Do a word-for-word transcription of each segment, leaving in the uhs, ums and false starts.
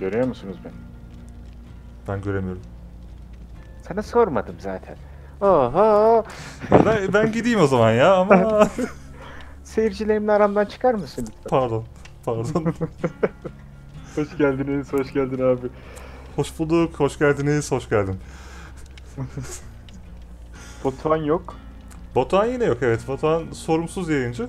Görüyor musunuz beni? Ben göremiyorum. Sana sormadım zaten. Oho! Ben, ben gideyim o zaman ya ama... Seyircilerimle aramdan çıkar mısın lütfen? Pardon. Pardon. Hoş geldiniz, hoş geldin abi. Hoş bulduk. Hoş geldiniz. Hoş geldin. Batuhan yok. Batuhan yine yok, evet. Batuhan sorumsuz yayıncı.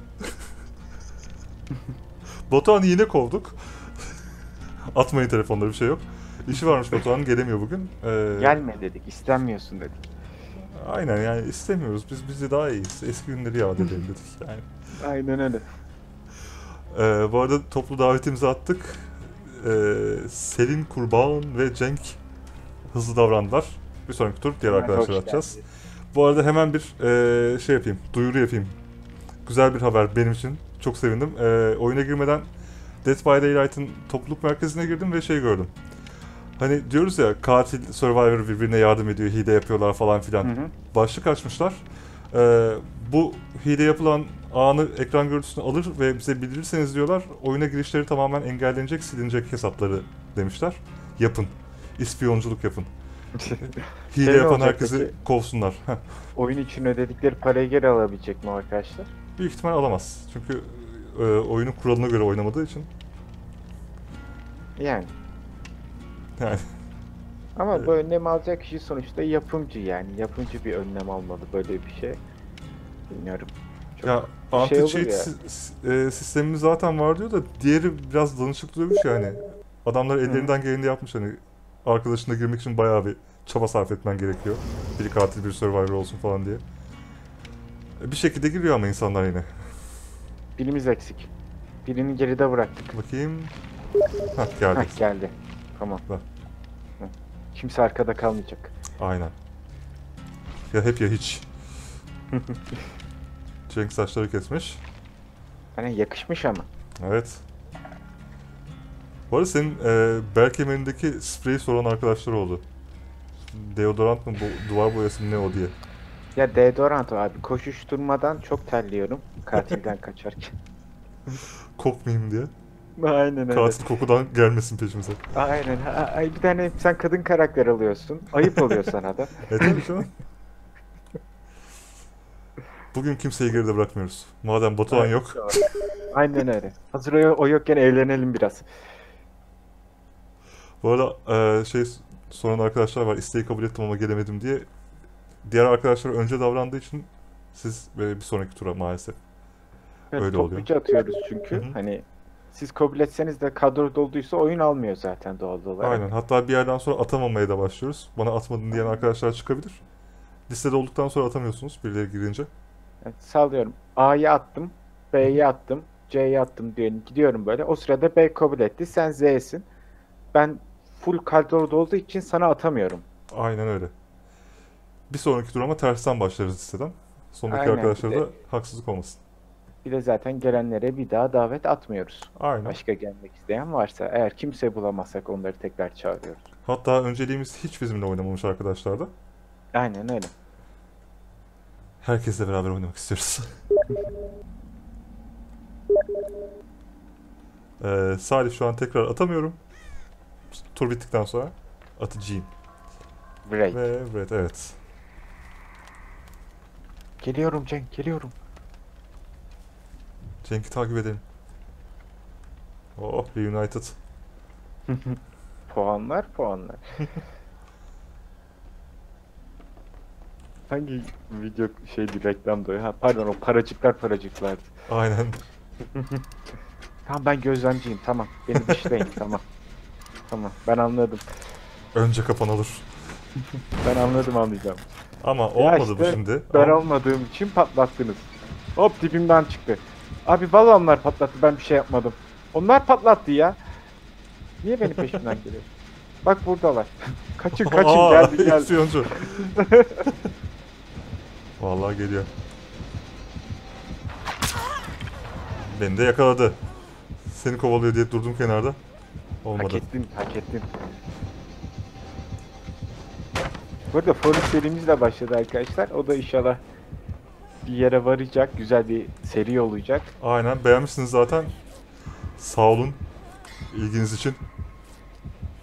Batuhan'ı yine kovduk. Atmayın telefonda, bir şey yok. İşi varmış Batuhan'ın, gelemiyor bugün. Ee, Gelme dedik, istenmiyorsun dedik. Aynen, yani istemiyoruz. Biz bizi daha iyiyiz. Eski günleri yad edelim dedik yani. Aynen öyle. Ee, bu arada toplu davetimizi attık. Ee, Selin Kurban ve Cenk hızlı davrandılar. Bir sonraki tur diğer Hemen arkadaşları hoş atacağız. geldin. Bu arada hemen bir e, şey yapayım, duyuru yapayım. Güzel bir haber benim için. Çok sevindim. E, oyuna girmeden Dead by Daylight'ın topluluk merkezine girdim ve şey gördüm. Hani diyoruz ya, katil, survivor birbirine yardım ediyor, hile yapıyorlar falan filan. Hı hı. Başlık açmışlar. E, bu hile yapılan anı, ekran görüntüsünü alır ve bize bildirirseniz diyorlar, oyuna girişleri tamamen engellenecek, silinecek hesapları demişler. Yapın. İspiyonculuk yapın. Hile Şey ne yapan olacak herkesi peki? kovsunlar. Heh. Oyun için ödedikleri parayı geri alabilecek mi arkadaşlar? Büyük ihtimal alamaz. Çünkü e, oyunun kuralına göre oynamadığı için. Yani. Yani Ama Evet. bu önlem alacak kişi sonuçta yapımcı yani. Yapımcı bir önlem almalı böyle bir şey. Bilmiyorum. Çok ya şey olur anti-cheat ya. si- si- e, sistemimiz zaten var diyor da diğeri biraz danışıklı dövüş yani. Adamlar Hı hı. ellerinden geleni yapmış, hani arkadaşına girmek için bayağı bir çaba sarf etmen gerekiyor. Biri katil, biri survivor olsun falan diye. E, Bir şekilde giriyor ama insanlar yine. Birimiz eksik. Birini geride bıraktık. Bakayım. Hah, geldi. Heh geldi. Tamam. Bak. Hı. Kimse arkada kalmayacak. Aynen. Ya hep ya hiç. Cenk saçları kesmiş. Hani yakışmış ama. Evet. Bu arada senin e, bel kemerindeki spreyi soran arkadaşlar oldu. Deodorant mı, bu, duvar boyası mı, ne o diye. Ya deodorant o abi. Koşuşturmadan çok terliyorum. Katilden kaçarken. Kokmayayım diye. Aynen öyle. Katil kokudan gelmesin peşimize. Aynen. Ha- Ay bir tane sen kadın karakter alıyorsun. Ayıp oluyor sana da. E tabii canım. Bugün kimseyi geride bırakmıyoruz. Madem Batuhan Aynen, yok. doğru. Aynen öyle. Hazır o, o yokken eğlenelim biraz. Bu arada e, şey soran arkadaşlar var. İsteği kabul ettim ama gelemedim diye. Diğer arkadaşlar önce davrandığı için siz e, bir sonraki tura maalesef. Evet, Öyle oluyor. topluca atıyoruz Hı çünkü. hı. Hani siz kabul etseniz de kadro dolduysa oyun almıyor zaten doğal olarak. Aynen. Hatta bir yerden sonra atamamaya da başlıyoruz. Bana atmadın diyen arkadaşlar çıkabilir. Listede olduktan sonra atamıyorsunuz birileri girince. Evet, sallıyorum. A'ya attım, Hı hı. B'ye attım, C'ye attım diyorum. Gidiyorum böyle. O sırada B kabul etti. Sen Z'sin. Ben full kadroda olduğu için sana atamıyorum. Aynen öyle. Bir sonraki tur ama tersten başlarız listeden. Sondaki Aynen. Bir arkadaşlara de da haksızlık olmasın. bir de zaten gelenlere bir daha davet atmıyoruz. Aynen. Başka gelmek isteyen varsa eğer kimse bulamazsak onları tekrar çağırıyoruz. Hatta önceliğimiz hiç bizimle oynamamış arkadaşlardı. Aynen öyle. Herkesle beraber oynamak istiyoruz. Ee, Salih şu an tekrar atamıyorum. Tur bittikten sonra atacağım. Break. Ve evet, evet. Geliyorum Cenk, geliyorum. Cenk'i takip edelim. Oh, Reunited. Puanlar, puanlar. Hangi video şeydi reklamda o ya? Ha, pardon o paracıklar paracıklardı. Aynen. Tamam ben gözlemciyim tamam. Beni dışlayın tamam. Tamam ben anladım. Önce kapan olur. Ben anladım anlayacağım. Ama Ya olmadı bu işte şimdi. ben Ama olmadığım için patlattınız. Hop dibimden çıktı. Abi vallahi onlar patlattı ben bir şey yapmadım. Onlar patlattı ya. Niye benim peşimden geliyor? Bak buradalar. Kaçın kaçın Aa, geldi geldi. ispiyoncu. Vallahi geliyor. Beni de yakaladı. Seni kovalıyor diye durdum kenarda. Hak Olmadı. ettin hak ettin. Bu arada Forest serimizle başladı arkadaşlar. O da inşallah bir yere varacak. Güzel bir seri olacak. Aynen, beğenmişsiniz zaten. Sağ olun ilginiz için.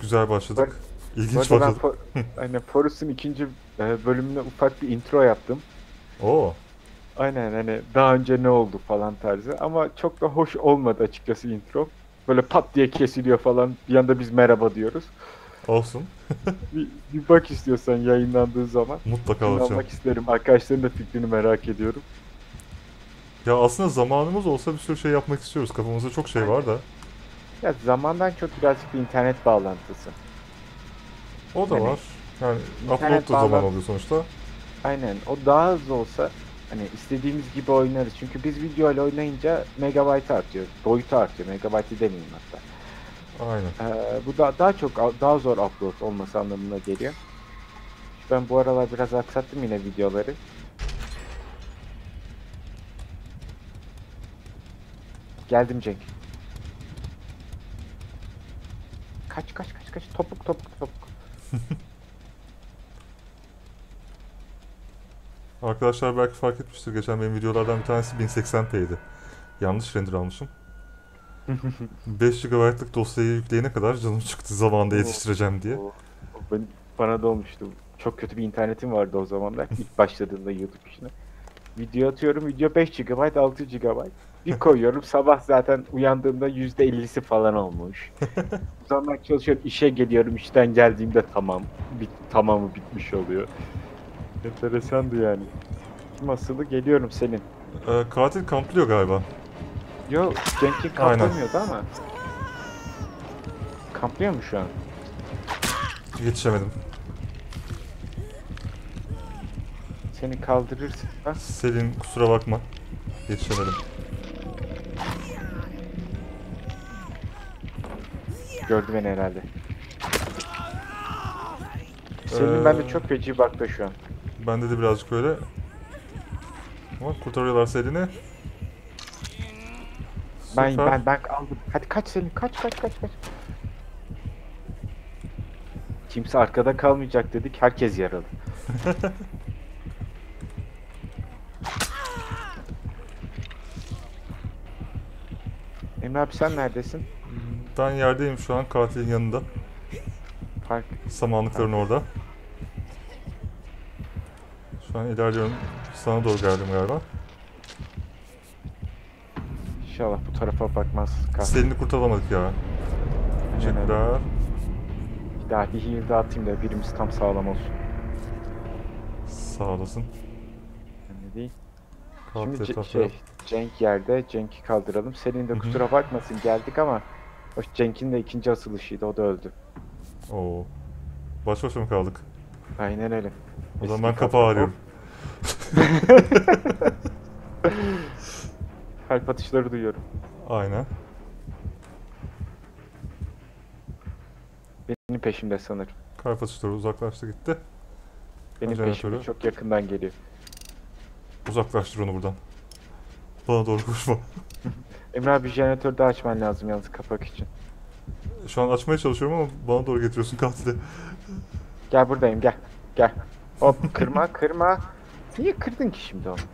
güzel başladık. Bu İlginç arada ben başladık. For- aynen, Forest'ın ikinci e, bölümüne ufak bir intro yaptım. Oo. Aynen, hani daha önce ne oldu falan tarzı. Ama çok da hoş olmadı açıkçası intro. Böyle pat diye kesiliyor falan. Bir anda biz merhaba diyoruz. Olsun. Bir, bir bak istiyorsan yayınlandığı zaman. Mutlaka Fikrini bakacağım. almak isterim. Arkadaşların da fikrini merak ediyorum. Ya aslında zamanımız olsa bir sürü şey yapmak istiyoruz. Kafamızda çok şey var Aynen. da. Ya zamandan çok birazcık bir internet bağlantısı. O da Hani var. Yani upload internet da zaman bağlan oluyor sonuçta. aynen, o daha hızlı olsa hani istediğimiz gibi oynarız. Çünkü biz video ile oynayınca megabayt artıyor. Boyutu artıyor. Megabaytı demeyeyim hatta. Aynen. Ee, bu da daha çok daha zor upload olması anlamına geliyor. Ben bu aralar biraz aksattım yine videoları. Geldim Cenk. Kaç kaç kaç kaç, topuk topuk topuk. Arkadaşlar belki fark etmiştir. Geçen benim videolardan bir tanesi bin seksen p'ydi. Yanlış render almışım. beş gigabaytlık dosyayı yükleyene kadar canım çıktı zamanında Oo, yetiştireceğim diye. oo. O ben, bana da olmuştu. Çok kötü bir internetim vardı o zamanlar. İlk başladığımda YouTube işine. Video atıyorum. Video beş gigabayt, altı gigabayt. Bir koyuyorum. Sabah zaten uyandığımda yüzde ellisi falan olmuş. O zaman çalışıyorum. İşe geliyorum. İşten geldiğimde tamam. Bit, tamamı bitmiş oluyor. Enteresandı yani. Kim asılı? Geliyorum senin. Ee, katil kamplıyor galiba. Yo, Cenk'in Aynen. kamplamıyordu ama. Kamplıyor mu şu an? Yetişemedim. Seni kaldırırsın. Ha? Selin kusura bakma. Yetişemedim. Gördü beni herhalde. Senin Ee, bende çok feci bakta şu an. Bende de birazcık öyle. Ama kurtarıyorlar Selin'i. Ben Süper. ben ben aldım. Hadi kaç Selin, kaç kaç kaç kaç. Kimse arkada kalmayacak dedik. Herkes yaralı. Emre abi sen neredesin? Ben yerdeyim şu an katilin yanında. Park. Samanlıkların orada. Şu an ilerliyorum. Sana doğru geldim galiba. İnşallah bu tarafa bakmaz. Kah. Selin'i kurtaramadık ya. Aynen öyle. Teşekkürler. Bir daha bir heal dağıtayım da birimiz tam sağlam olsun. Sağ olasın. Önemli değil. Katil Şimdi Ce- etrafı şey yok. Cenk yerde. Cenk'i kaldıralım. Senin de Hı hı. kusura bakmasın geldik ama o Cenk'in de ikinci asılışıydı. O da öldü. Oo. Baş başa mı kaldık? Aynen öyle. O zaman Eski ben kadro. kapağı arıyorum. Kalp atışları duyuyorum. Aynen. Benim peşimde sanırım. Kalp atışları uzaklaştı gitti. Benim Jeneratörü. peşimde çok yakından geliyor. Uzaklaştır onu buradan. Bana doğru koşma. Emre abi jeneratörü de açman lazım yalnız kapak için. Şu an açmaya çalışıyorum ama bana doğru getiriyorsun katili. Gel buradayım gel. Gel. Hop kırma kırma. Niye kırdın ki şimdi onu?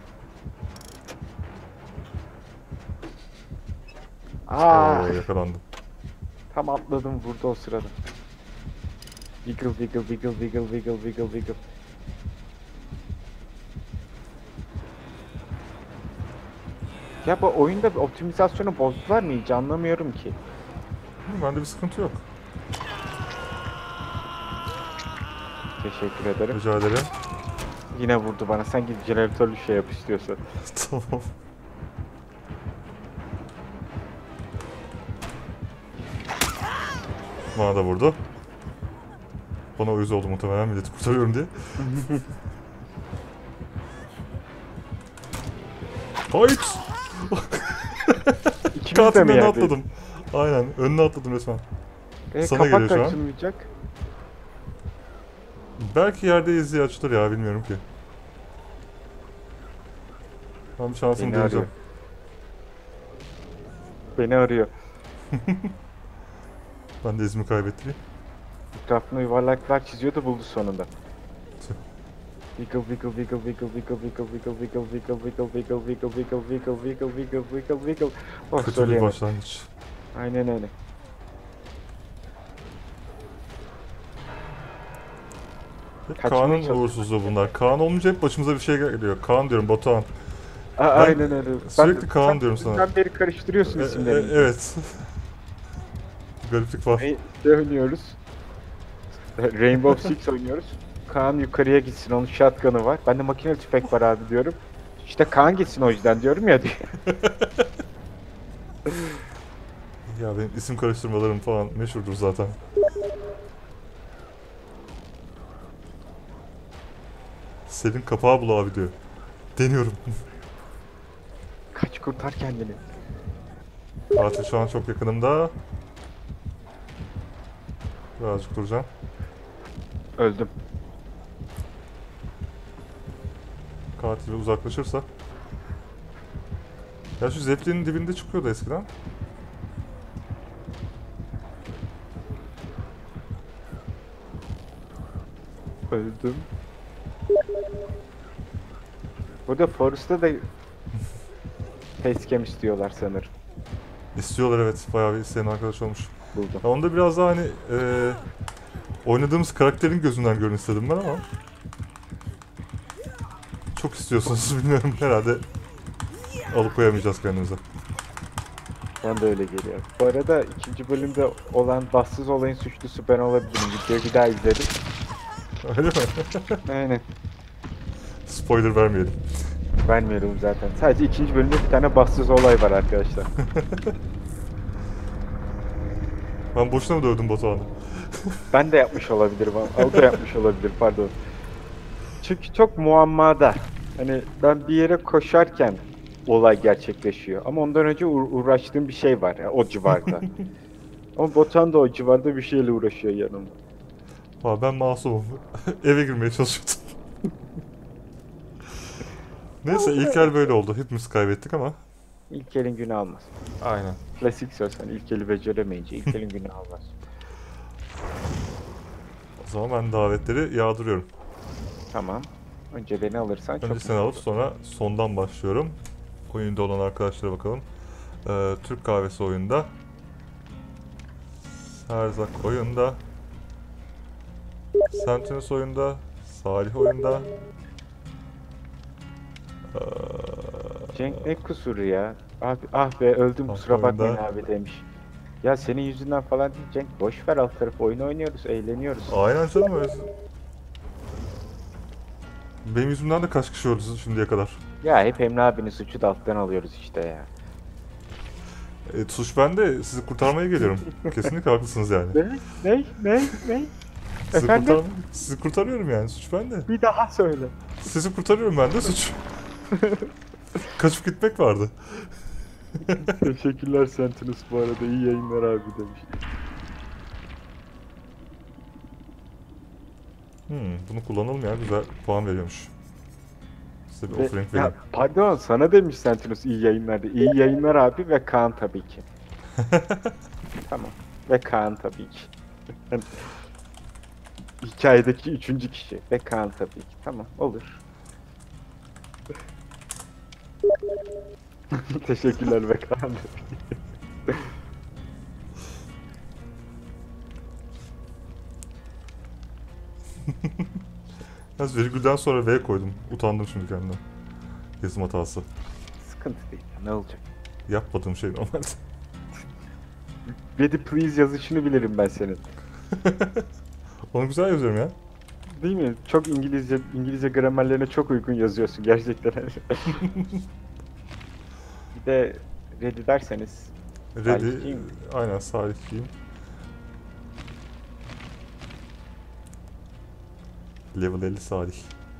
Aa, Oo, yakalandım. tam atladım vurdu o sırada. Wiggle wiggle wiggle wiggle wiggle wiggle wiggle. Ya bu oyunda bir optimizasyonu bozdular mı hiç anlamıyorum ki. Hı, bende bir sıkıntı yok. Teşekkür ederim. Rica ederim. Yine vurdu bana. Sen git jeneratörlü şey yap istiyorsan. Tamam. Bana da vurdu. Bana uyuz oldu muhtemelen milleti kurtarıyorum diye. Hayır! İkimiz de Katilin mi önüne yerdeyiz? atladım. Aynen, önüne atladım resmen. E, Sana kapak geliyor da şu an. açılmayacak. Belki yerdeyiz diye açılır ya, bilmiyorum ki. Ben bir şansımı Beni deneyeceğim. arıyor. Beni arıyor. Ben de izimi kaybettim. Etrafına yuvarlaklar çiziyordu buldu sonunda. Tüh. Wiggle wiggle wiggle wiggle wiggle wiggle wiggle wiggle wiggle wiggle wiggle wiggle wiggle wiggle wiggle wiggle wiggle wiggle. Oh Kötü bir söyleyemedim. başlangıç. Aynen öyle. Hep Kaçmaya Kaan'ın çalışıyor. uğursuzluğu bunlar. Kaan olunca hep başımıza bir şey geliyor. Kaan diyorum, Batuhan. A- Aynen öyle. Sürekli Ben Kaan sanki diyorum sana. dünden beri karıştırıyorsun E, e, isimlerimizi. evet. Gariplik var. Ne, ne oynuyoruz? Rainbow Six oynuyoruz. Kaan yukarıya gitsin, onun shotgun'ı var. Bende makineli tüfek var abi diyorum. İşte Kaan gitsin o yüzden diyorum ya diyor. Ya benim isim karıştırmalarım falan meşhurdur zaten. Selin kapağı bul abi diyor. Deniyorum. Kaç, kurtar kendini. Katil şu an çok yakınımda. Birazcık duracağım. Öldüm. Katil uzaklaşırsa. Ya şu Zeppelin'in dibinde çıkıyordu eskiden. Öldüm. Burada Forest'ta da facecam istiyorlar sanırım. İstiyorlar, evet. Bayağı bir isteyen arkadaş olmuş. Buldum. Ya onda biraz daha hani e, oynadığımız karakterin gözünden görün istedim ben ama çok istiyorsunuz bilmiyorum, herhalde alıkoyamayacağız kendimize. Ben de öyle geliyor. Bu arada ikinci bölümde olan bahtsız olayın suçlusu ben olabilirim. Videoyu bir daha izledim. Öyle mi? Aynen. Spoiler vermeyelim. Vermiyorum zaten. Sadece ikinci bölümde bir tane bahtsız olay var arkadaşlar. Ben boşuna mı dövdüm Batuhan'ı? Ben de yapmış olabilirim. O da yapmış olabilir, pardon. Çünkü çok muammada. Hani ben bir yere koşarken olay gerçekleşiyor. Ama ondan önce uğra- uğraştığım bir şey var ya, o civarda. Ama Botan da o civarda bir şeyle uğraşıyor yanımda. Aa, ben masumum. Eve girmeye çalışıyordum. Neyse, ilk el böyle oldu. Hepimiz kaybettik ama. İlk elin günü almaz. Aynen. Klasik söz, hani ilk eli beceremeyince ilk elin günü almaz. O zaman ben davetleri yağdırıyorum. Tamam. Önce beni alırsan çok Önce seni mutlu alıp sonra sondan başlıyorum. Oyunda olan arkadaşlara bakalım. Ee, Türk kahvesi oyunda. Erzak oyunda. Sentinels oyunda. Salih oyunda. Ee, Cenk ne kusuru ya? Abi ah be öldüm, Bak kusura bakmayın oyunda. abi demiş. Ya senin yüzünden falan değil Cenk, boş ver, alt tarafı oyun oynuyoruz, eğleniyoruz. Aynen canım, öyle. Benim yüzümden de kaç kişi öldü şimdiye kadar. Ya hep Emre abinin suçu da alttan alıyoruz işte ya. E, suç bende. Sizi kurtarmaya geliyorum. Kesinlikle haklısınız yani. Ne? Ne? Ne? Ne? Sizi, Efendim? kurtar sizi kurtarıyorum yani. Suç bende. Bir daha söyle. Sizi kurtarıyorum ben de, suç. Kaçıp gitmek vardı. Teşekkürler Sentinus, bu arada iyi yayınlar abi demiş. Hmm, bunu kullanalım ya. Güzel puan veriyormuş. Size bir Ve, offering ya vereyim. pardon, sana demiş Sentinus iyi yayınlar diye. İyi yayınlar abi ve Kaan tabii ki. Tamam. Ve Kaan tabii ki. Hikayedeki üçüncü kişi. Ve Kaan tabii ki. Tamam, olur. Teşekkürler ve Kaan tabii ki. Yalnız virgülden sonra V koydum. Utandım şimdi kendimden. Yazım hatası. Sıkıntı değil. Ne olacak? Yapmadığım şey normalde. Ready please yazışını bilirim ben senin. Onu güzel yazıyorum ya. Değil mi? Çok İngilizce İngilizce gramerlerine çok uygun yazıyorsun gerçekten. Bir de ready derseniz Ready. Salihçiyim. Aynen, Salihçiyim. Level elli Salih.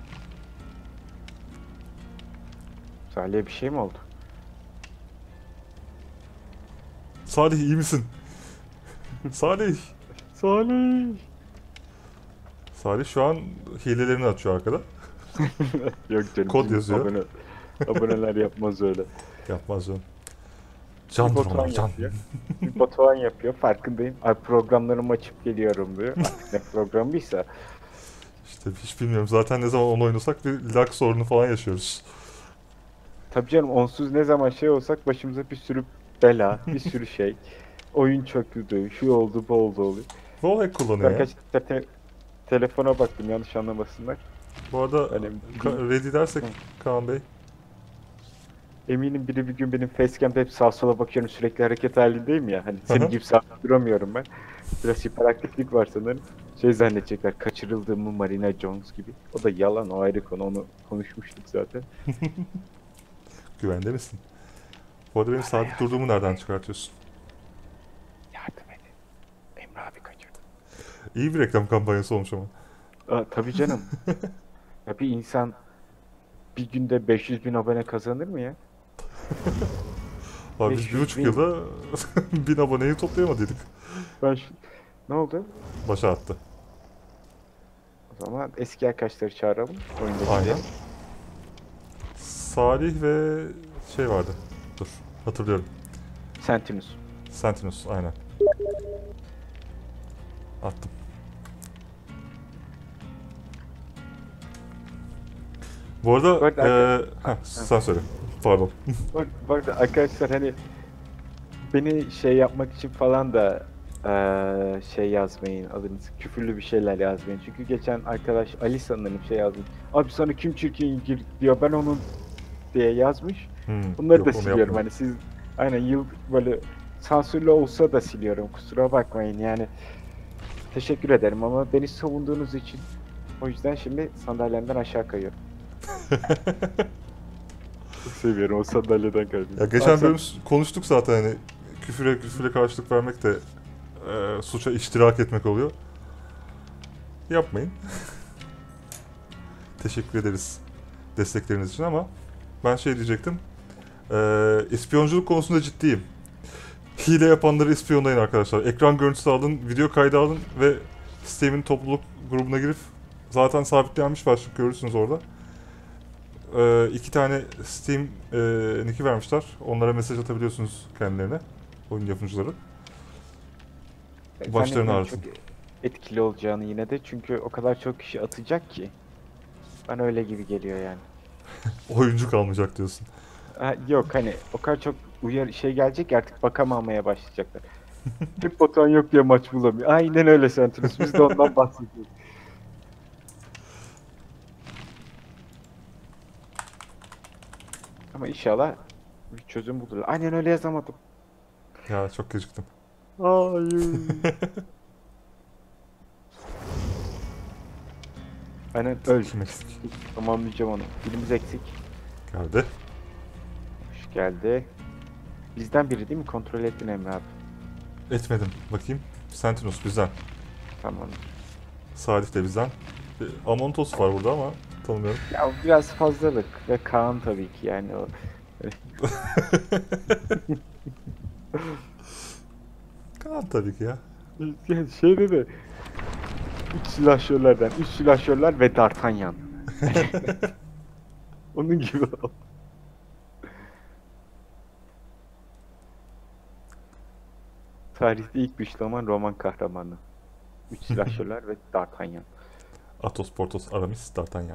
Salih'e bir şey mi oldu? Salih iyi misin? Salih. Salih. Salih şu an hilelerini açıyor arkada. Yok canım. Kod bizim yazıyor. Abone, aboneler yapmaz öyle. Yapmaz canım. Bir Candır Batuhan onlar, can. yapıyor. Bir Batuhan yapıyor, farkındayım. Ay programlarımı açıp geliyorum diyor. Artık ne programıysa. İşte hiç bilmiyorum. Zaten ne zaman onu oynasak bir lag sorunu falan yaşıyoruz. Tabii canım, onsuz ne zaman şey olsak başımıza bir sürü bela, bir sürü şey. Oyun çöküldü, şu oldu, bu oldu oluyor. Wallhack kullanıyor ya. Arkadaşlar te- telefona baktım yanlış anlamasınlar. Bu arada Hani Ka- ready dersek Hı. Kaan Bey. eminim biri bir gün benim facecam'da hep sağa sola bakıyorum sürekli hareket halindeyim ya. Hani Hı senin hı. gibi sabit duramıyorum ben. Biraz hiperaktiflik var sanırım. Şey zannedecekler kaçırıldığımı Marina Jones gibi. O da yalan o ayrı konu onu konuşmuştuk zaten. Güvende misin? Bu arada benim Bana sabit yardım, durduğumu nereden çıkartıyorsun? yardım edin. Emre abi kaçırdı. İyi bir reklam kampanyası olmuş ama. Aa, tabii canım. Ya bir insan bir günde beş yüz bin abone kazanır mı ya? Abi biz bir beş yüz buçuk bin. yılda bin aboneyi toplayamadıydık. Ben şu... Ne oldu? Başa attı. O zaman eski arkadaşları çağıralım. Aynen. Oyundakileri. Salih ve şey vardı. Dur. Hatırlıyorum. Sentinus. Sentinus aynen. Attım. Bu arada, Bu arada eee, heh, sen söyle. Pardon. Bu arada, bu arada arkadaşlar hani beni şey yapmak için falan da eee, şey yazmayın adınız küfürlü bir şeyler yazmayın. Çünkü geçen arkadaş Ali sanırım şey yazmış. Abi sana kim çirkin gir diyor ben onun diye yazmış. Hmm, Bunları yok, da onu siliyorum yapmadım. hani siz aynen yıl böyle sansürlü olsa da siliyorum kusura bakmayın yani. Teşekkür ederim ama beni savunduğunuz için o yüzden şimdi sandalyemden aşağı kayıyorum. Çok seviyorum o sandalyeden kaymayı. Ya Abi geçen sen- bölüm s- konuştuk zaten hani küfüre küfüre karşılık vermek de eee, suça iştirak etmek oluyor. Yapmayın. Teşekkür ederiz destekleriniz için ama ben şey diyecektim. Eee ispiyonculuk konusunda ciddiyim. Hile yapanları ispiyonlayın arkadaşlar. Ekran görüntüsü alın, video kaydı alın ve Steam'in topluluk grubuna girip zaten sabitlenmiş başlık görürsünüz orada. Ee, iki tane Steam e, nick'i vermişler. Onlara mesaj atabiliyorsunuz kendilerine. Oyun yapımcıları. Başlarını Zannetmiyorum ağrıtın. çok etkili olacağını yine de çünkü o kadar çok kişi atacak ki. Bana öyle gibi geliyor yani. Oyuncu kalmayacak diyorsun. Ha, yok hani o kadar çok uyar şey gelecek ki artık bakamamaya başlayacaklar. Hep batan yok diye maç bulamıyor. Aynen öyle Sentinus. Biz de ondan bahsediyoruz. Ama inşallah bir çözüm bulurlar. Aynen öyle yazamadım. Ya çok geciktim. Hayır. Aynen öl. Kim eksik? Tamamlayacağım onu. Birimiz eksik. Geldi. Hoş geldi. Bizden biri değil mi? Kontrol ettin Emre abi. Etmedim. Bakayım. Sentinus bizden. Tamam. Salih de bizden. Bir Amontos var burada ama tanımıyorum. Ya o biraz fazlalık ve Kaan tabii ki yani o. Kaan tabii ki ya. Yani şeyde de üç silahşörlerden, üç silahşörler ve D'Artagnan. Onun gibi ol. Tarihte ilk güçlü roman kahramanı. Üç silahşörler ve D'Artagnan. Athos, Porthos, Aramis, D'Artagnan.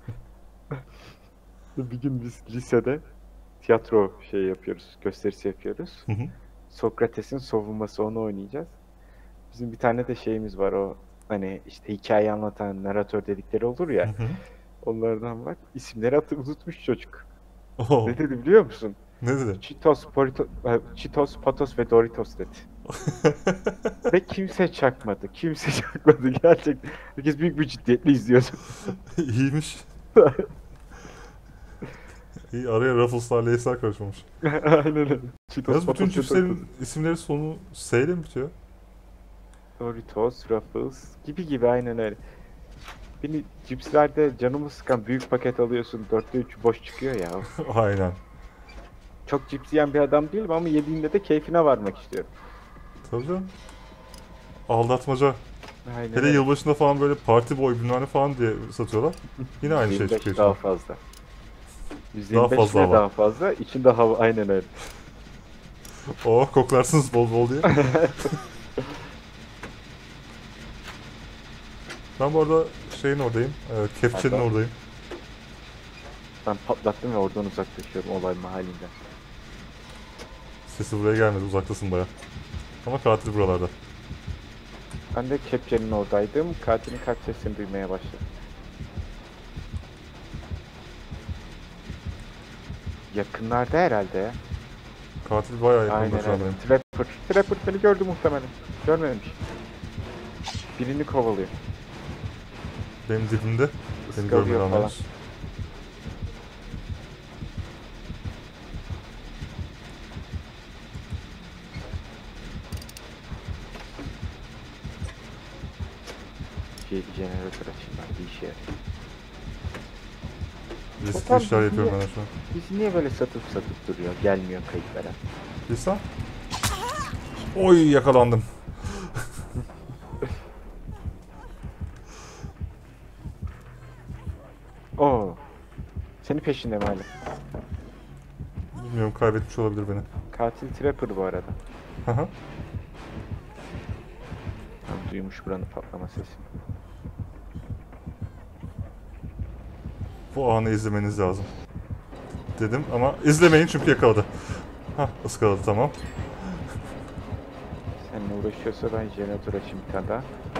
Bir gün biz lisede tiyatro şey yapıyoruz, gösterisi yapıyoruz. Hı hı. Sokrates'in savunması onu oynayacağız. Bizim bir tane de şeyimiz var o hani işte hikaye anlatan naratör dedikleri olur Hı ya. hı. Onlardan var. İsimleri hatı unutmuş çocuk. Oo, Ne dedi biliyor musun? ne dedi? Cheetos, Porito, e, Cheetos, Patos ve Doritos dedi. Ve kimse çakmadı. Kimse çakmadı gerçekten. Herkes büyük bir ciddiyetle izliyordu. İyiymiş. İyi, araya Ruffles'lar Lay's'lar karışmamış. Aynen öyle. Cheetos, Yalnız bütün Patos ve cipslerin Doritos. isimleri sonu S ile mi bitiyor? Doritos, Ruffles gibi gibi aynen öyle. Beni cipslerde canımı sıkan büyük paket alıyorsun. Dörtte üçü boş çıkıyor ya. Aynen. Çok cips yiyen bir adam değilim ama yediğimde de keyfine varmak istiyorum. Tabii canım. Aldatmaca. Aynen Hele öyle. yılbaşında falan böyle parti boy bilmem ne falan diye satıyorlar. Yine aynı şey yüz yirmi beş çıkıyor daha içinden. fazla. yüz yirmi Daha beş fazla ve hava. daha fazla. İçinde hava aynen öyle. Oh, koklarsınız bol bol diye. Ben bu arada şeyin oradayım. E, Kepçenin Pardon. oradayım. Ben patlattım ve oradan uzaklaşıyorum olay mahallinden. Sesi buraya gelmedi. Uzaktasın baya. Ama katil buralarda. Ben de kepçenin oradaydım. Katilin kaç sesini duymaya başladım. Yakınlarda herhalde ya. Katil bayağı yakında Aynen şu an öyle. benim. Trapper. Trapper beni gördü muhtemelen. Görmemiş. Birini kovalıyor. Benim dibimde. Beni Iskalıyor görmeden falan. henüz. Şey, jeneratör açayım ben. Bir işe yarıyor. Riskli Total işler biz yapıyorum niye- ben şu an. Biz niye böyle satıp satıp duruyor? Gelmiyor kayıtlara. Bilsem. Oy yakalandım. Oo. Senin peşinde mi hala? Bilmiyorum, kaybetmiş olabilir beni. Katil Trapper bu arada. Haha. Tam duymuş buranın patlama sesini. Bu anı izlemeniz lazım. Dedim ama izlemeyin çünkü yakaladı. Hah, ıskaladı, tamam. Seninle uğraşıyorsa ben jeneratör açayım bir tane daha.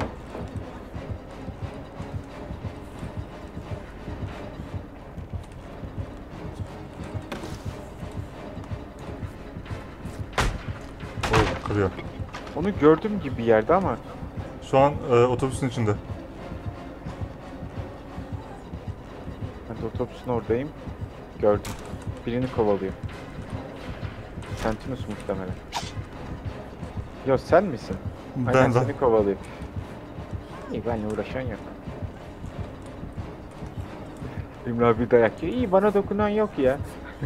O kırıyor. Onu gördüm gibi bir yerde ama Şu an e, otobüsün içinde. ben de otobüsün oradayım. Gördüm. Birini kovalıyor. Sentinus muhtemelen. Yo sen misin? Aynen Ben ben. seni kovalıyor. İyi benimle uğraşan yok. Emre abi dayak yiyor. İyi bana dokunan yok ya.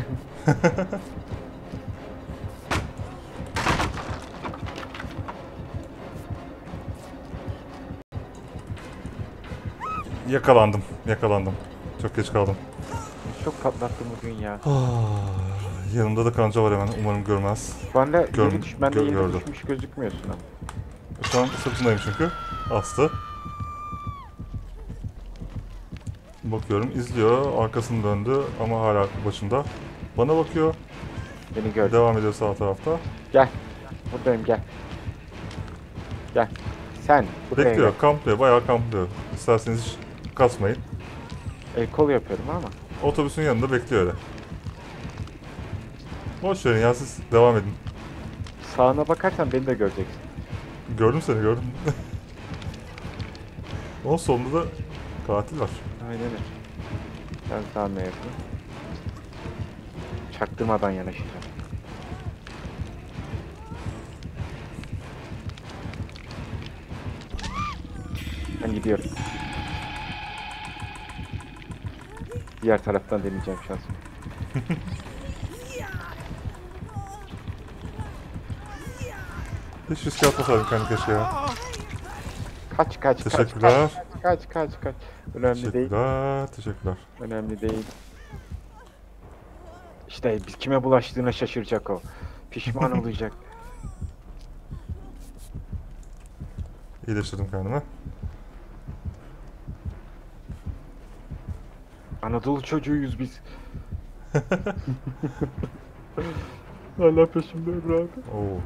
Yakalandım. Yakalandım. Çok geç kaldım. Çok patlattım bugün ya. Ah, yanımda da kanca var hemen. Umarım görmez. Ben de Gör- yeni düş, ben de gö- yeni gördü. düşmüş gözükmüyorsun ama. Şu an sırtındayım çünkü. Astı. Bakıyorum, izliyor. Arkasını döndü ama hala başında. Bana bakıyor. Beni gördü. Devam ediyor sağ tarafta. Gel. Buradayım gel. Gel. Sen buraya Bekliyor, gel. kamplıyor. Bayağı kamplıyor. İsterseniz hiç kasmayın. El kol yapıyorum ama. Otobüsün yanında bekliyor öyle. Boş verin ya, siz devam edin. Sağına bakarsan beni de göreceksin. Gördüm seni, gördüm. Onun solunda da katil var. Aynen öyle. Ben sağına yakın. Çaktırmadan yanaşacağım. Ben gidiyorum. Diğer taraftan deneyeceğim şansımı. Hiç riske atmasaydım kendi keşke ya. Kaç kaç kaç Teşekkürler. kaç kaç kaç kaç. Önemli değil. Teşekkürler, teşekkürler. Önemli değil. İşte biz kime bulaştığına şaşıracak o. Pişman olacak. İyileştirdim kendimi. Anadolu çocuğuyuz biz. Hala peşimde Emre abi. Oo.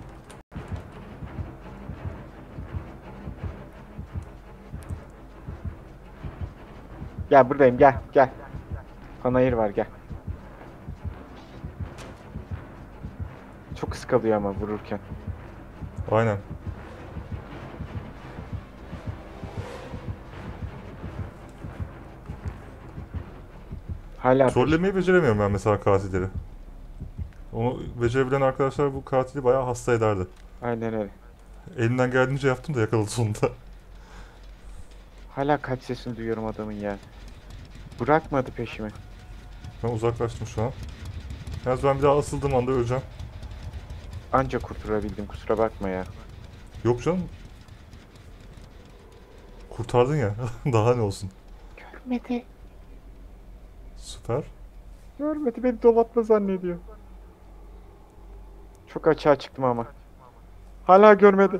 Gel buradayım gel gel. Panayır var gel. Çok ıskalıyor ama vururken. Aynen. Hala peş- Trollemeyi beceremiyorum ben mesela katilleri. Onu becerebilen arkadaşlar bu katili bayağı hasta ederdi. Aynen öyle. Elimden geldiğince yaptım da yakaladı sonunda. Hala kaç sesini duyuyorum adamın ya. Bırakmadı peşimi. Ben uzaklaştım şu an. Yalnız ben bir daha asıldığım anda öleceğim. Anca kurtarabildim kusura bakma ya. Yok canım. Kurtardın ya. Daha ne olsun. Görmedi. Süper. Görmedi beni dolatma zannediyor. Çok açığa çıktım ama. Hala görmedi.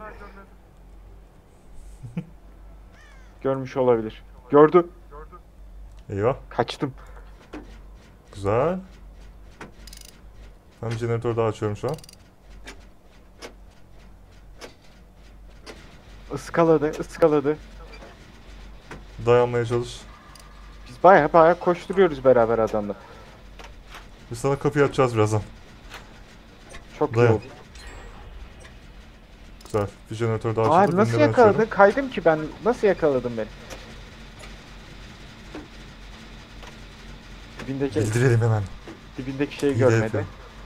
Görmüş olabilir. Gördü. Eyvah. Kaçtım. Güzel. Ben bir jeneratör daha açıyorum şu an. Iskaladı, ıskaladı. Dayanmaya çalış. Biz baya baya koşturuyoruz beraber adamla. Biz sana kapıyı açacağız birazdan. Çok iyi Dayan. oldu. Güzel. Bir jeneratör daha Aa, açıldı. nasıl Birini ben yakaladın? açıyorum. Kaydım ki ben. Nasıl yakaladın beni? Dibindeki, Bildirelim hemen. dibindeki şeyi İyi de görmedi. yapıyorum.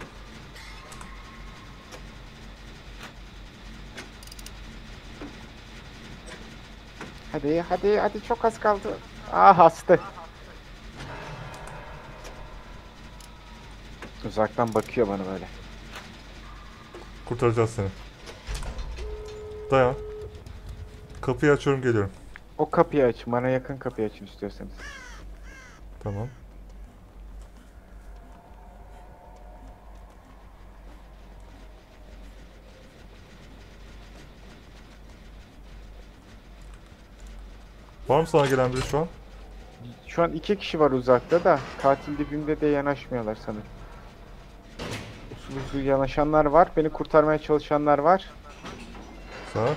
Hadi hadi hadi, çok az kaldı. Ah, hasta. Uzaktan bakıyor bana böyle. Kurtaracağız seni. Dayan. Kapıyı açıyorum, geliyorum. O kapıyı açın. Bana yakın kapıyı açın istiyorsanız. Tamam. Var mı sana gelen biri şu an? Şu an iki kişi var uzakta da. Katil dibimde de yanaşmıyorlar sanırım. Usul usul yanaşanlar var. Beni kurtarmaya çalışanlar var. Sana.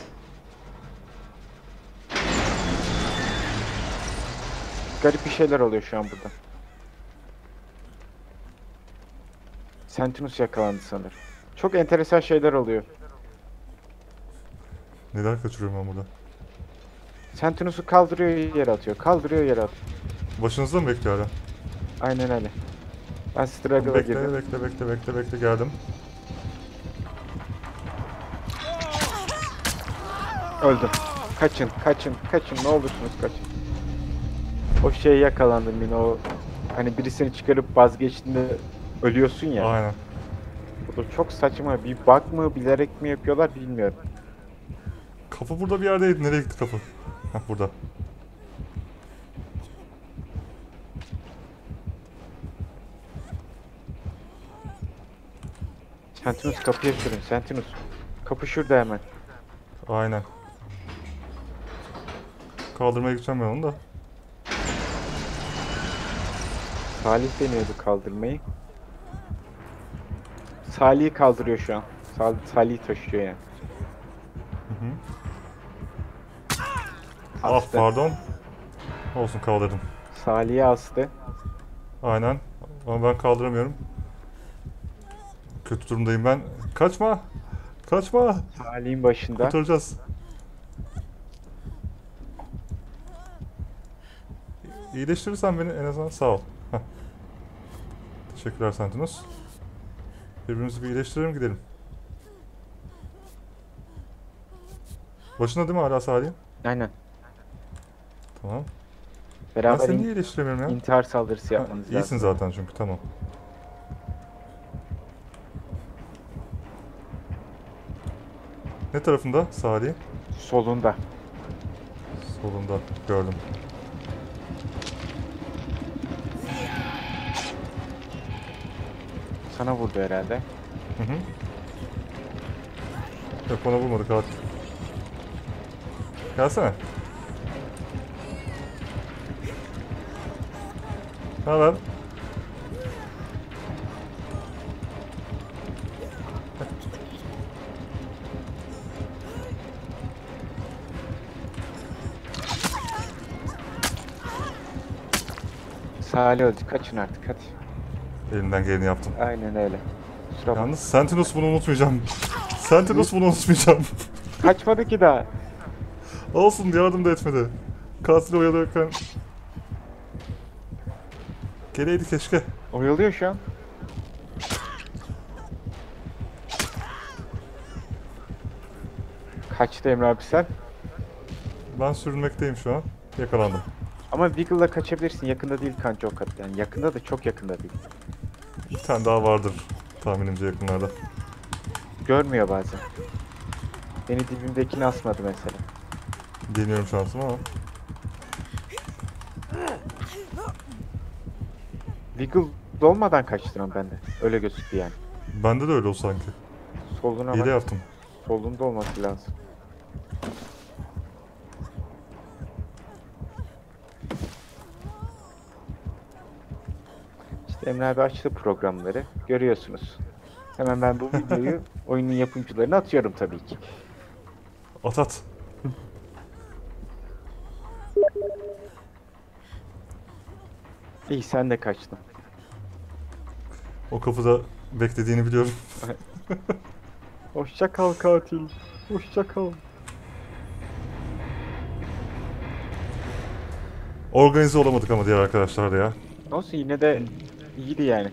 Garip bir şeyler oluyor şu an burada. Sentinus yakalandı sanırım. Çok enteresan şeyler oluyor. Neler kaçırıyorum ben burada? Sentinus'u kaldırıyor yere atıyor. Kaldırıyor yere atıyor. Başınızda mı bekliyor hala? Aynen öyle. Ben Tamam, struggle'a bekle, girdim. bekle, bekle, bekle, bekle, geldim. Öldüm. Kaçın, kaçın, kaçın. Ne olursunuz kaçın. O şeye yakalandım yine, o hani birisini çıkarıp vazgeçtiğinde ölüyorsun ya. Aynen. Bu da çok saçma. Bir bug mı, bilerek mi yapıyorlar bilmiyorum. Kapı burada bir yerdeydi. Nereye gitti kapı? Hah, burada. Sentinus, kapıya sürün. Sentinus. Kapı şurada hemen. Aynen. Kaldırmaya gideceğim ben onu da. Salih deniyordu kaldırmayı. Salih'i kaldırıyor şu an. Sal Salih'i taşıyor yani. Hı hı. Ah, Astı. pardon. Olsun, kaldırdım. Salih'i astı. Aynen. Ama ben kaldıramıyorum. Kötü durumdayım ben. Kaçma. Kaçma. Salih'in başında. Kurtaracağız. İyileştirirsen beni en azından, sağ ol. Heh. Teşekkürler Sentinus. Birbirimizi bir iyileştirelim, gidelim. Başında değil mi hala Salih'in? Aynen. Tamam. Ben Beraber seni in- niye iyileştiremiyorum ya? intihar saldırısı Ha, yapmanız lazım. iyisin zaten çünkü, tamam. Ne tarafında Salih? Solunda. Solunda, gördüm. Sana vurdu herhalde. Hı hı. Yok, ona vurmadık abi. Gelsene. Ne haber? Salih öldü. Kaçın artık hadi. Elimden geleni yaptım. Aynen öyle. Kusura bakma. Yalnız Sentinus, bunu unutmayacağım. Sentinus, bunu unutmayacağım. Kaçmadı ki daha. Olsun, yardım da etmedi. Katili oyalarken... Geleydi keşke. Oyalıyor şu an. Kaçtı Emre abi sen. Ben sürünmekteyim şu an. Yakalandım. Ama Wiggle'la kaçabilirsin. Yakında değil kanka o kat. Yani yakında da çok yakında değil. Bir tane daha vardır tahminimce yakınlarda. Görmüyor bazen. Beni dibimdekini asmadı mesela. Deniyorum şansımı ama. Wiggle dolmadan kaçtıran bende. Öyle gözüktü yani. Bende de öyle o sanki. Soluna Hile bak. yaptım. Solunda olması lazım. İşte Emre abi açtı programları. Görüyorsunuz. Hemen ben bu videoyu oyunun yapımcılarına atıyorum tabii ki. At at. İyi sen de kaçtın. O kapıda beklediğini biliyorum. Hoşça kal katil. Hoşça kal. Organize olamadık ama diğer arkadaşlar ya. Olsun yine de iyiydi yani.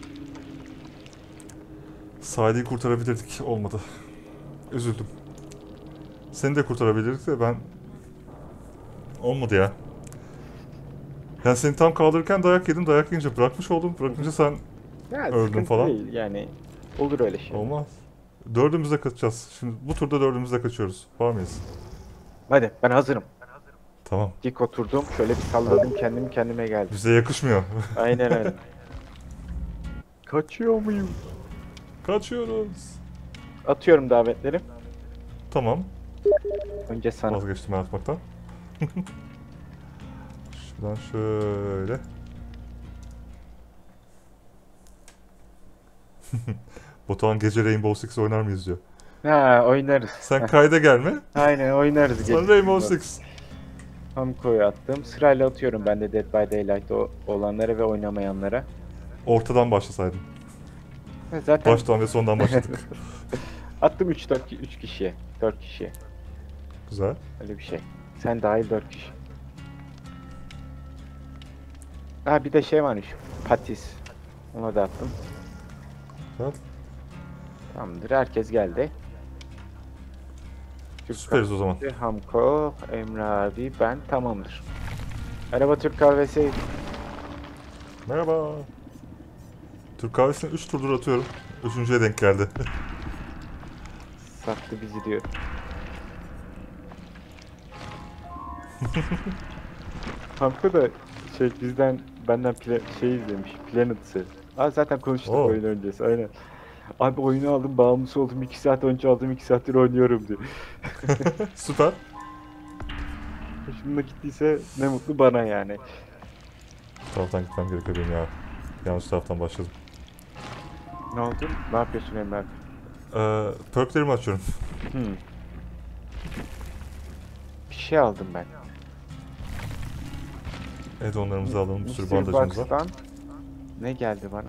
Salih'i kurtarabilirdik. Olmadı. Üzüldüm. Seni de kurtarabilirdik de ben... Olmadı ya. Yani seni tam kaldırırken dayak yedim. Dayak yiyince bırakmış oldum. Bırakınca sen Ya öldün sıkıntı falan. değil yani. Olur öyle şey. Olmaz. Dördümüz de kaçacağız. Şimdi bu turda dördümüz de kaçıyoruz. Var mıyız? Hadi ben hazırım. Tamam. Dik oturdum. Şöyle bir salladım kendimi kendime geldim. Bize yakışmıyor. Aynen öyle. Kaçıyor muyum? Kaçıyoruz. Atıyorum davetleri. Tamam. Önce sana. Vazgeçtim ben atmaktan. Şuradan şöyle. Batuhan gece Rainbow Six oynar mıyız diyor. Ha oynarız. Sen kayda gelme. Aynen oynarız. Sonra gece. Rainbow Six. Hamko'yu attım. Sırayla atıyorum ben de Dead by Daylight o- olanlara ve oynamayanlara. Ortadan başlasaydın. Ha, Zaten Baştan ve sondan başladık. attım üç dört üç kişiye. dört kişiye. Güzel. Öyle bir şey. Sen dahil dört kişi. Ha bir de şey varmış. Patis. Ona da attım. Güzel. Tamamdır. Herkes geldi. Türk Süperiz o zaman. kahvesi, Hamko, Emre abi, ben tamamdır. Merhaba Türk kahvesi. Merhaba. Türk kahvesini üç turdur atıyorum. Üçüncüye denk geldi. Sattı bizi diyor. Hamko da şey bizden benden pla şey izlemiş. Planets'ı. Aa zaten konuştuk Oo. oyun öncesi. Aynen. Abi oyunu aldım, bağımlısı oldum. iki saat önce aldım, iki saattir oynuyorum diyor. Süper. Hoşuma gittiyse ne mutlu bana yani. Bu taraftan gitmem gerekiyor benim ya. Yanlış taraftan başladım. Ne oldu? Ne yapıyorsun Emre abi? Ee, perklerimi açıyorum. Hmm. Bir şey aldım ben. Add-onlarımızı alalım. Bir sürü Mystery bandajımız var. Box'tan ne geldi bana?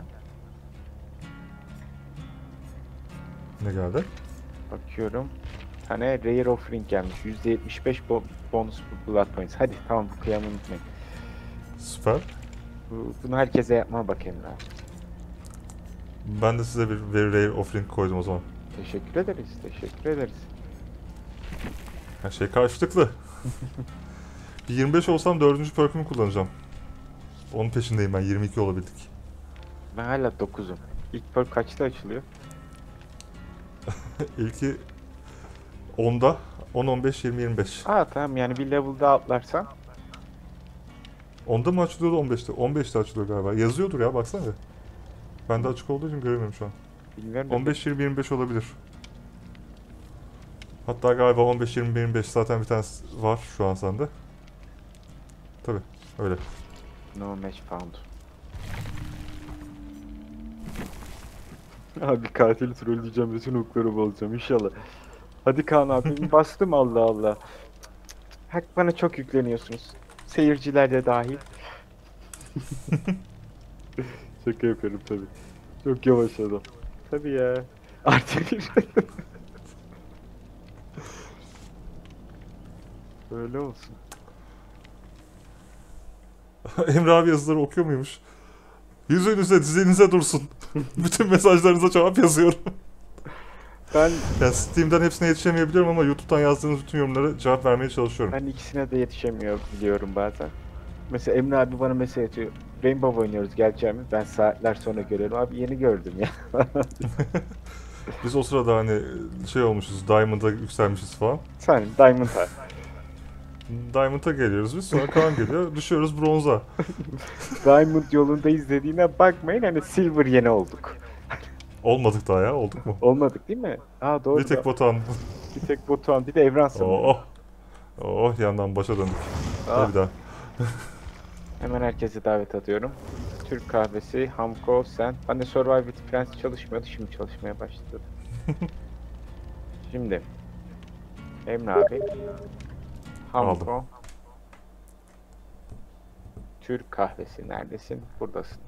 Ne geldi? Bakıyorum. Bir tane Rare Offering gelmiş. yüzde yetmiş beş bo bonus Blood Points. Hadi tamam bu kıyamı unutmayın. Süper. Bu, bunu herkese yapma bak Emre abi. Ben de size bir very rare offering koydum o zaman. Teşekkür ederiz. Teşekkür ederiz. Her şey karşılıklı. Bir yirmi beş olsam dördüncü perkümü kullanacağım. Onun peşindeyim ben. yirmi iki olabildik. Ben hala dokuzum. İlk perk kaçta açılıyor? İlki onda. on, on beş, yirmi, yirmi beş. Aa tamam yani bir level daha atlarsan. Onda mı açılıyordu on beşte? on beşte açılıyor galiba. Yazıyordur ya baksana. Bende açık olduğu için göremiyorum şu an. Bilmiyorum. da- on beş, yirmi, yirmi beş olabilir. Hatta galiba on beş, yirmi, yirmi beş zaten bir tanesi var şu an sende. Tabi öyle. No match found. Abi katili trolleyeceğim. Bütün okları bozacağım inşallah. Hadi Kaan abi bastım Allah Allah. Hak bana çok yükleniyorsunuz. Seyirciler de dahil. Şaka yapıyorum tabii. Çok yavaş adam. Tabii ya. Artı bir. Öyle olsun. Emre abi yazıları okuyor muymuş? Yüzünüze, dizinize dursun. Bütün mesajlarınıza cevap yazıyorum. Ben Yani Steam'den hepsine yetişemeyebiliyorum ama YouTube'dan yazdığınız bütün yorumlara cevap vermeye çalışıyorum. ben ikisine de yetişemiyor biliyorum bazen. Mesela Emre abi bana mesaj atıyor. Rainbow oynuyoruz geleceğimi. Ben saatler sonra görüyorum. Abi yeni gördüm ya. Biz o sırada hani şey olmuşuz, Diamond'a yükselmişiz falan. Sen Diamond ha. Diamond'a geliyoruz biz, sonra Kaan geliyor, düşüyoruz bronza. Diamond yolunda izlediğine bakmayın hani Silver yeni olduk. Olmadık daha ya, olduk mu? Olmadık değil mi? Aa doğru. Bir tek da. Batuhan. Bir tek Batuhan bir de Evren sanırım. Oh, oh yandan başa döndük. Ah. Hadi bir daha. Hemen herkese davet atıyorum. Türk kahvesi, Hamko, sen. Ben de Survive with Friends çalışmıyordu. Şimdi çalışmaya başladı. Şimdi. Emre abi. Hamko. Türk kahvesi neredesin? Buradasın.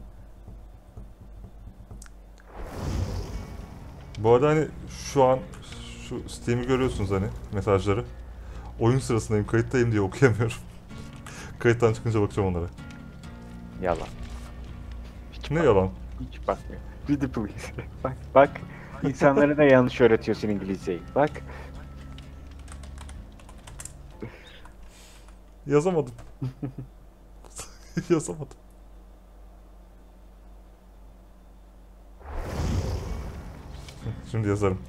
Bu arada hani şu an şu Steam'i görüyorsunuz hani mesajları. Oyun sırasındayım, kayıttayım diye okuyamıyorum. Kayıttan çıkınca bakacağım onlara. Yalan. Hiç Ne bak, yalan. hiç bakmıyor. Read it please. Bak, bak. İnsanlara da yanlış öğretiyorsun İngilizceyi. Bak. Yazamadım. Yazamadım. Şimdi yazarım.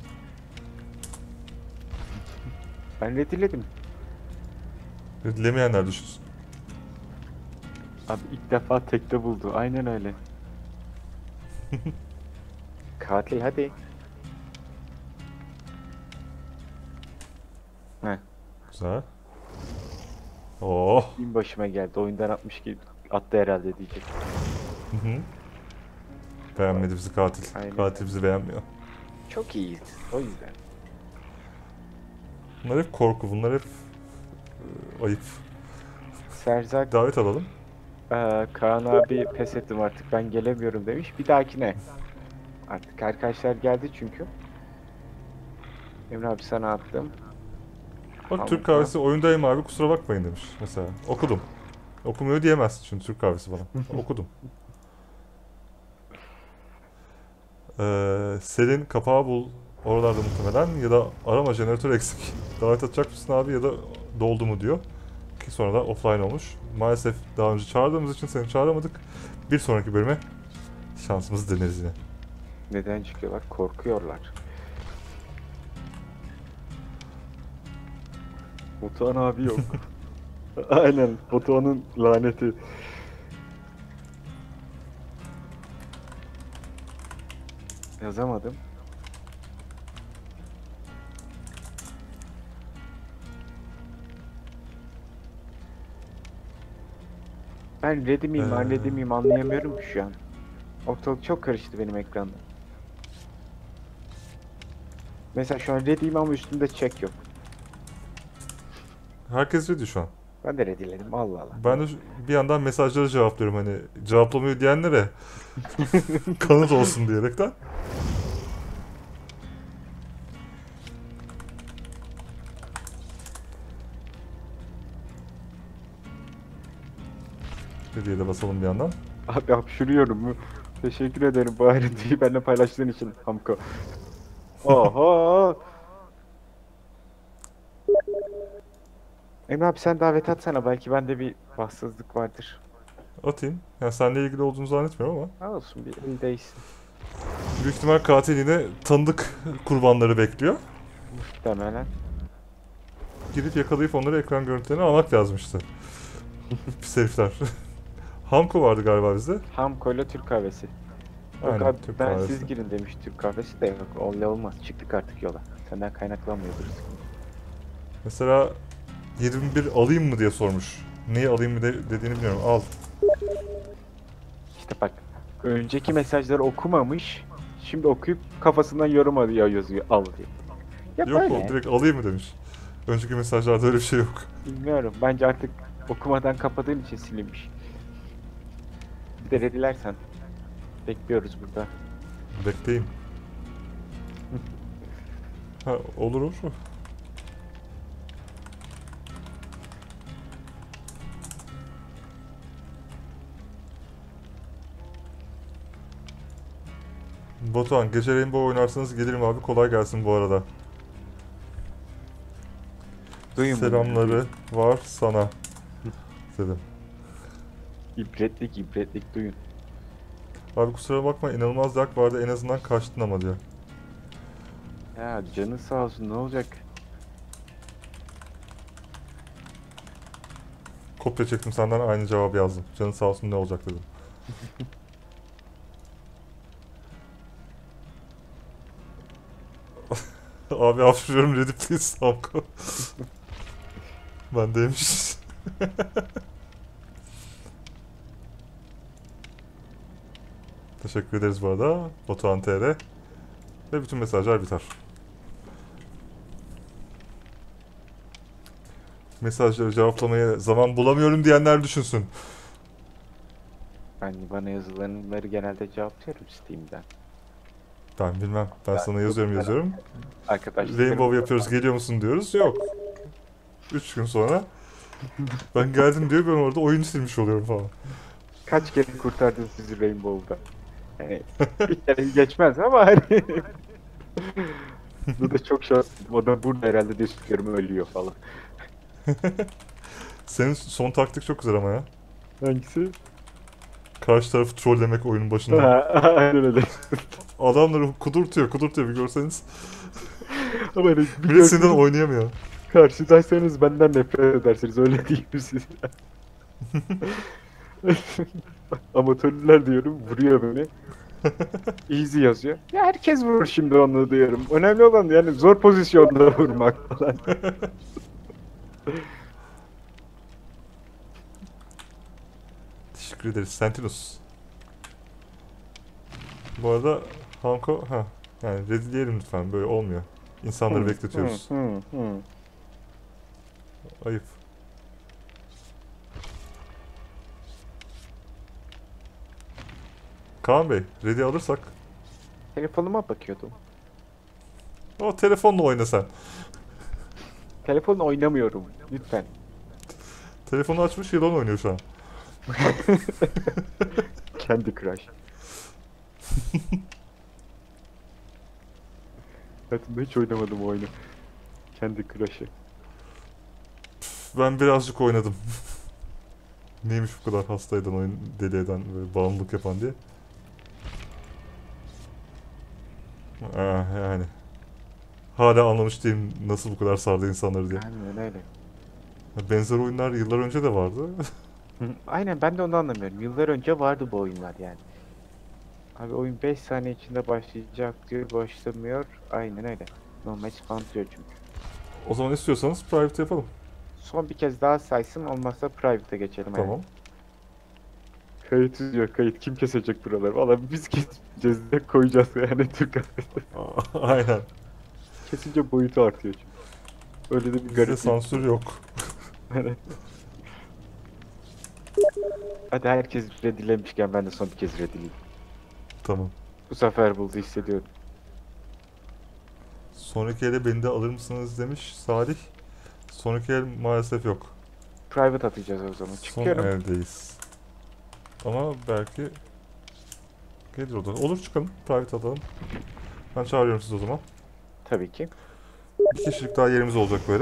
Ben rediledim. Dilemeyenler düşünsün. Abi ilk defa tekte buldu. Aynen öyle. Katil hadi. Heh. Güzel. Oh. Bin başıma geldi. Oyundan atmış gibi attı herhalde diyecek. Hı hı. Beğenmedi bizi katil. Aynen Katil öyle. bizi beğenmiyor. Çok iyiyiz. O yüzden. Bunlar hep korku, bunlar hep e, ayıp. Serzak Davet alalım. eee, Kaan abi pes ettim artık ben gelemiyorum demiş. Bir dahakine. Artık arkadaşlar geldi çünkü. Emre abi sana attım. Bak Tamam, Türk tamam. kahvesi oyundayım abi kusura bakmayın demiş mesela. Okudum. Okumuyor diyemezsin çünkü Türk kahvesi falan. Okudum. Ee, Selin kapağı bul. Oralarda muhtemelen ya da arama jeneratör eksik. Davet atacak mısın abi ya da doldu mu diyor. Ki sonra da offline olmuş. Maalesef daha önce çağırdığımız için seni çağıramadık. Bir sonraki bölüme şansımızı deneriz yine. Neden çıkıyorlar? Korkuyorlar. Batuhan abi yok. Aynen. Batuhan'ın laneti. Yazamadım. Ben ready miyim, ben ready Ee, miyim anlayamıyorum ki şu an. Ortalık çok karıştı benim ekranda. Mesela şu an ready'yim ama üstünde check yok. Herkes ready şu an. Ben de ready'ledim. Allah Allah. Ben de şu- bir yandan mesajları cevaplıyorum hani cevaplamıyor diyenlere kanıt olsun diyerekten. Ready'ye de basalım bir yandan. Abi hapşırıyorum mu? Teşekkür ederim bu ayrıntıyı benimle paylaştığın için Hamko. Oho! Emre abi sen davet atsana belki bende bir bahtsızlık vardır. Atayım. Yani seninle ilgili olduğunu zannetmiyorum ama. Ha olsun bir el değsin. Büyük ihtimal katil yine tanıdık kurbanları bekliyor. Muhtemelen. Girip yakalayıp onları ekran görüntülerini almak yazmıştı. Pis herifler. Hamko vardı galiba bizde. Hamko ile Türk kahvesi. Yok Aynen, abi Türk ben kahvesi. siz girin demiş Türk kahvesi de yok öyle olmaz. Çıktık artık yola. Senden kaynaklanmıyordur. Mesela yirmi bir alayım mı diye sormuş. Neyi alayım mı de- dediğini bilmiyorum. Al. İşte bak önceki mesajları okumamış. Şimdi okuyup kafasından yorum alıyor yazıyor al diye. Ya Yok böyle. o direkt alayım mı demiş. Önceki mesajlarda öyle bir şey yok. Bilmiyorum. Bence artık okumadan kapadığın için silinmiş. Bir de dedilersen. Bekliyoruz burada. Bekleyin. Ha, olur olur. Batuhan gece Rainbow oynarsanız gelirim abi kolay gelsin bu arada. Duyun bunu. Selamları var sana dedim. İbretlik ibretlik duyun. Abi kusura bakma inanılmaz lag vardı en azından kaçtın ama diyor. Ya canın sağ olsun ne olacak? Kopya çektim senden aynı cevabı yazdım. Canın sağ olsun ne olacak dedim. Abi hapşırıyorum ready please Hamko. Ben demiş. Teşekkür ederiz bu arada. Batuhan T R. Ve bütün mesajlar biter. Mesajları cevaplamaya zaman bulamıyorum diyenler düşünsün. Ben bana yazılanları genelde cevaplıyorum Steam'den. Ben bilmem. Ben Ben sana çok yazıyorum güzel yazıyorum. arkadaşlıklarım Rainbow var. yapıyoruz geliyor musun diyoruz. Yok. Üç gün sonra ben geldim diyor ben orada oyunu silmiş oluyorum falan. Kaç kere kurtardım sizi Rainbow'da. Yani bir kere geçmez ama hani bu da çok şanslıyım. O da burada herhalde düşünüyorum ölüyor falan. Senin son taktik çok güzel ama ya. Hangisi? Karşı tarafı trollemek oyunun başında. Ha, aynen öyle. Adamları kudurtuyor kudurtuyor bir görseniz. Ama hani bir Millet sinirden görseniz oynayamıyor. karşıdaysanız benden nefret edersiniz. Öyle değil mi siz? Amatörler diyorum vuruyor beni. Easy yazıyor. Ya herkes vurur şimdi onu diyorum. Önemli olan yani zor pozisyonda vurmak falan. Teşekkür ederiz. Sentinus. Bu arada Hanko ha yani redilleyelim lütfen böyle olmuyor. İnsanları Hı, bekletiyoruz. hı, hı, hı. Ayıp. Kaan Bey, ready alırsak. Telefonuma bakıyordum. O telefonla oyna sen. Telefonla oynamıyorum. Lütfen. Telefonu açmış yılan oynuyor şu an. Candy Crush. Hayatımda hiç oynamadım o oyunu. Candy Crush'ı. Ben birazcık oynadım. Neymiş bu kadar hastaydan oyun deli eden ve bağımlılık yapan diye. Ah, yani. Hala anlamış değilim nasıl bu kadar sardı insanları diye. Aynen öyle. Benzer oyunlar yıllar önce de vardı. Hı, aynen ben de onu anlamıyorum. Yıllar önce vardı bu oyunlar yani. Abi oyun beş saniye içinde başlayacak diyor, başlamıyor. Aynen öyle. Normal spam diyor çünkü. O zaman istiyorsanız private yapalım. Son bir kez daha saysın, olmazsa private'e geçelim. Aynen. Tamam. Kayıt diyor, kayıt. Kim kesecek buraları? Valla biz keseceğiz diye koyacağız yani Türk kahvesi. Aynen. Kesince boyutu artıyor çünkü. Öyle de bir Bizde garip. sansür yok. Hadi herkes redilemişken ben de son bir kez redileyim. Tamam. Bu sefer buldu hissediyorum. Sonraki ele beni de alır mısınız demiş Salih. Sonraki el maalesef yok. Private atacağız o zaman. Son Çıkıyorum. eldeyiz. Ama belki gelir o da. Olur çıkalım. Private atalım. Ben çağırıyorum sizi o zaman. Tabii ki. Bir kişilik daha yerimiz olacak böyle.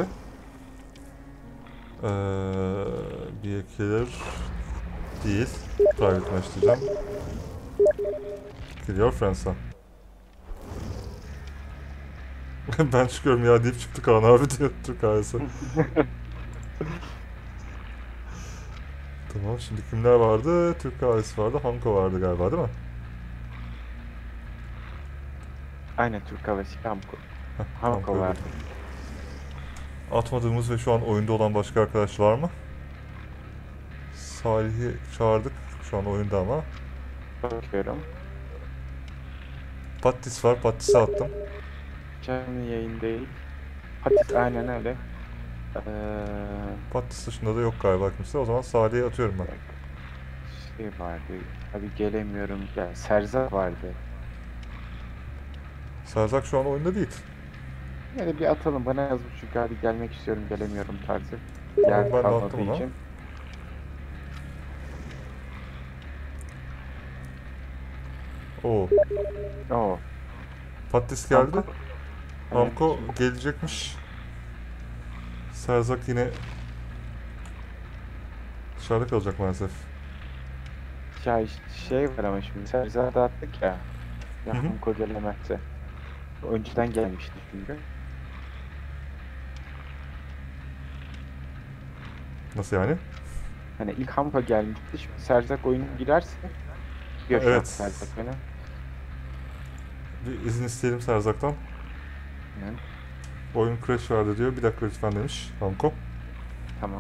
Ee, bir killer değil. Private match diyeceğim. Kill your friends'a. Ben çıkıyorum ya deyip çıktı Kaan abi diyor Türk ailesi. Tamam şimdi kimler vardı? Türk ailesi vardı. Hanko vardı galiba değil mi? Aynen Türk Havası Hamko. Heh, Hamko Hanko'yu vardı. buldum. Atmadığımız ve şu an oyunda olan başka arkadaş var mı? Salih'i çağırdık. Şu an oyunda ama. Bakıyorum. Pattis var. Pattis'e attım. Canlı yayın değil. Patis aynen öyle. Ee, Pattis dışında da yok galiba kimse. O zaman Salih'e atıyorum ben. bak, şey vardı. Abi gelemiyorum. Ya Serzat vardı. Serzak şu an oyunda değil. Yani bir atalım. Bana yazmış çünkü abi gelmek istiyorum gelemiyorum tarzı. Tamam, Yer ben de kalmadığı attım ona. için. Oo. Oo. Pattis geldi. Hamko. Hamko Evet. gelecekmiş. Serzak yine dışarıda kalacak maalesef. Ya işte şey var ama şimdi Serzat'ı attık ya. Hı Ya hı. Hamko gelemezse. Önceden gelmişti çünkü. Nasıl yani? Hani ilk Hamko gelmişti. Şimdi Serzak oyuna girerse gidiyor şu an Evet. Serzak oyuna. Bir izin isteyelim Serzak'tan. Yani, Oyun crash verdi diyor. Bir dakika lütfen demiş Hamko. tamam.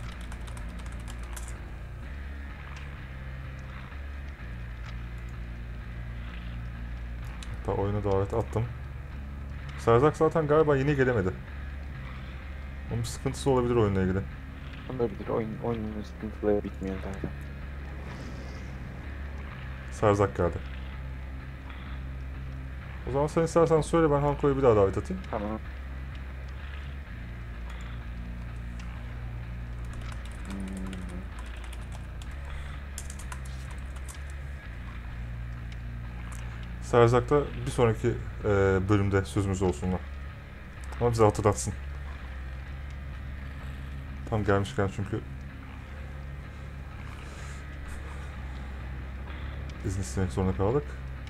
Hatta oyuna davet attım. Serzak zaten galiba yeni gelemedi. Onun bir sıkıntısı olabilir oyunla ilgili. Olabilir. Oyun, oyunun sıkıntıları bitmiyor zaten. Serzak geldi. O zaman sen istersen söyle, ben Hanko'yu bir daha davet atayım. Tamam. Hmm. Serzak da bir sonraki e, bölümde sözümüz olsunlar. Ama bize hatırlatsın. Tam gelmişken çünkü izin istemek zorunda kaldık.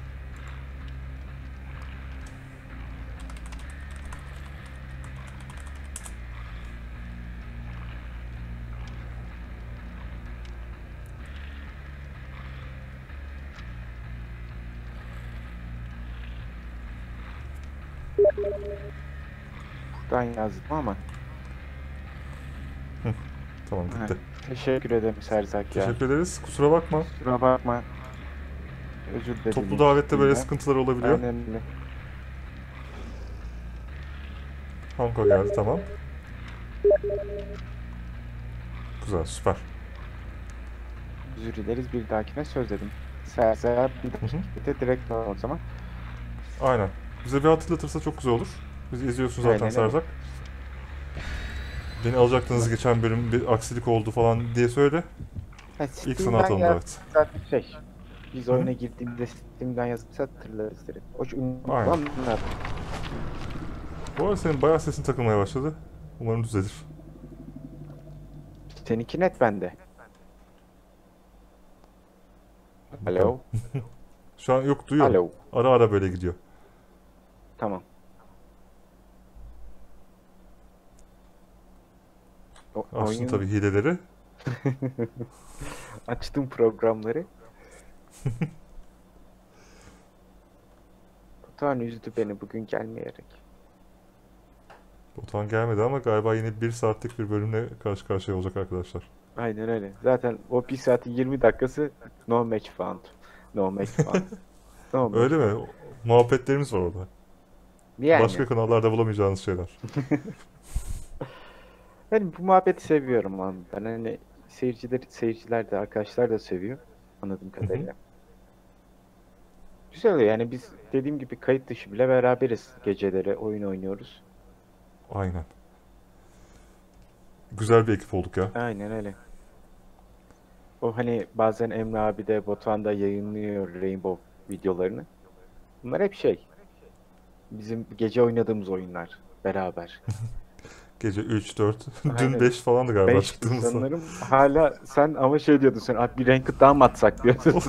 Ben yazdım ama. Tamam, gitti. Teşekkür ederim Serzak ya. Teşekkür ederiz. Kusura bakma. Kusura bakma. Özür dilerim. Toplu davette böyle üstünden. sıkıntılar olabiliyor. Aynen öyle. Hanko geldi, tamam. Güzel, süper. Özür dileriz, bir dahakine söz dedim. Serzak bir Hı hı. dahakine direkt o zaman. Aynen. Bize bir hatırlatırsa çok güzel olur. Bizi izliyorsun zaten Aynen öyle. Serzak. Beni alacaktınız geçen bölüm, bir aksilik oldu falan diye söyle. Ha, İlk sana Steam'den atalım yaz- davet. Zaten şey. Biz Hı. oyuna girdiğimizde Steam'den yazıp hatırlarız direkt. O Aynen. unutmam. Bu arada senin bayağı sesin takılmaya başladı. Umarım düzelir. Seninki net bende. Alo. Şu an yok, duyuyorum. Alo. Ara ara böyle gidiyor. Tamam. O, Açtın oyun- tabii hileleri. Açtım programları. Batuhan üzdü beni bugün gelmeyerek. Botan gelmedi ama galiba yine bir saatlik bir bölümle karşı karşıya olacak arkadaşlar. Aynen öyle. Zaten o bir saatin yirmi dakikası no match found. No match found. No match. Öyle mi? Muhabbetlerimiz var orada. Yani. Başka kanallarda bulamayacağınız şeyler. Ben bu muhabbeti seviyorum abi. Ben hani seyirciler, seyirciler de arkadaşlar da seviyor. Anladığım kadarıyla. Güzel oluyor yani biz dediğim gibi kayıt dışı bile beraberiz. Geceleri oyun oynuyoruz. Aynen. Güzel bir ekip olduk ya. Aynen öyle. O hani bazen Emre abi de Batuhan da yayınlıyor Rainbow videolarını. Bunlar hep şey. Bizim gece oynadığımız oyunlar beraber. Gece üç dört, dün Aynen. beş falandı galiba beş çıktığımızda. sanırım hala sen ama şey diyordun sen abi bir ranked daha mı atsak diyordun.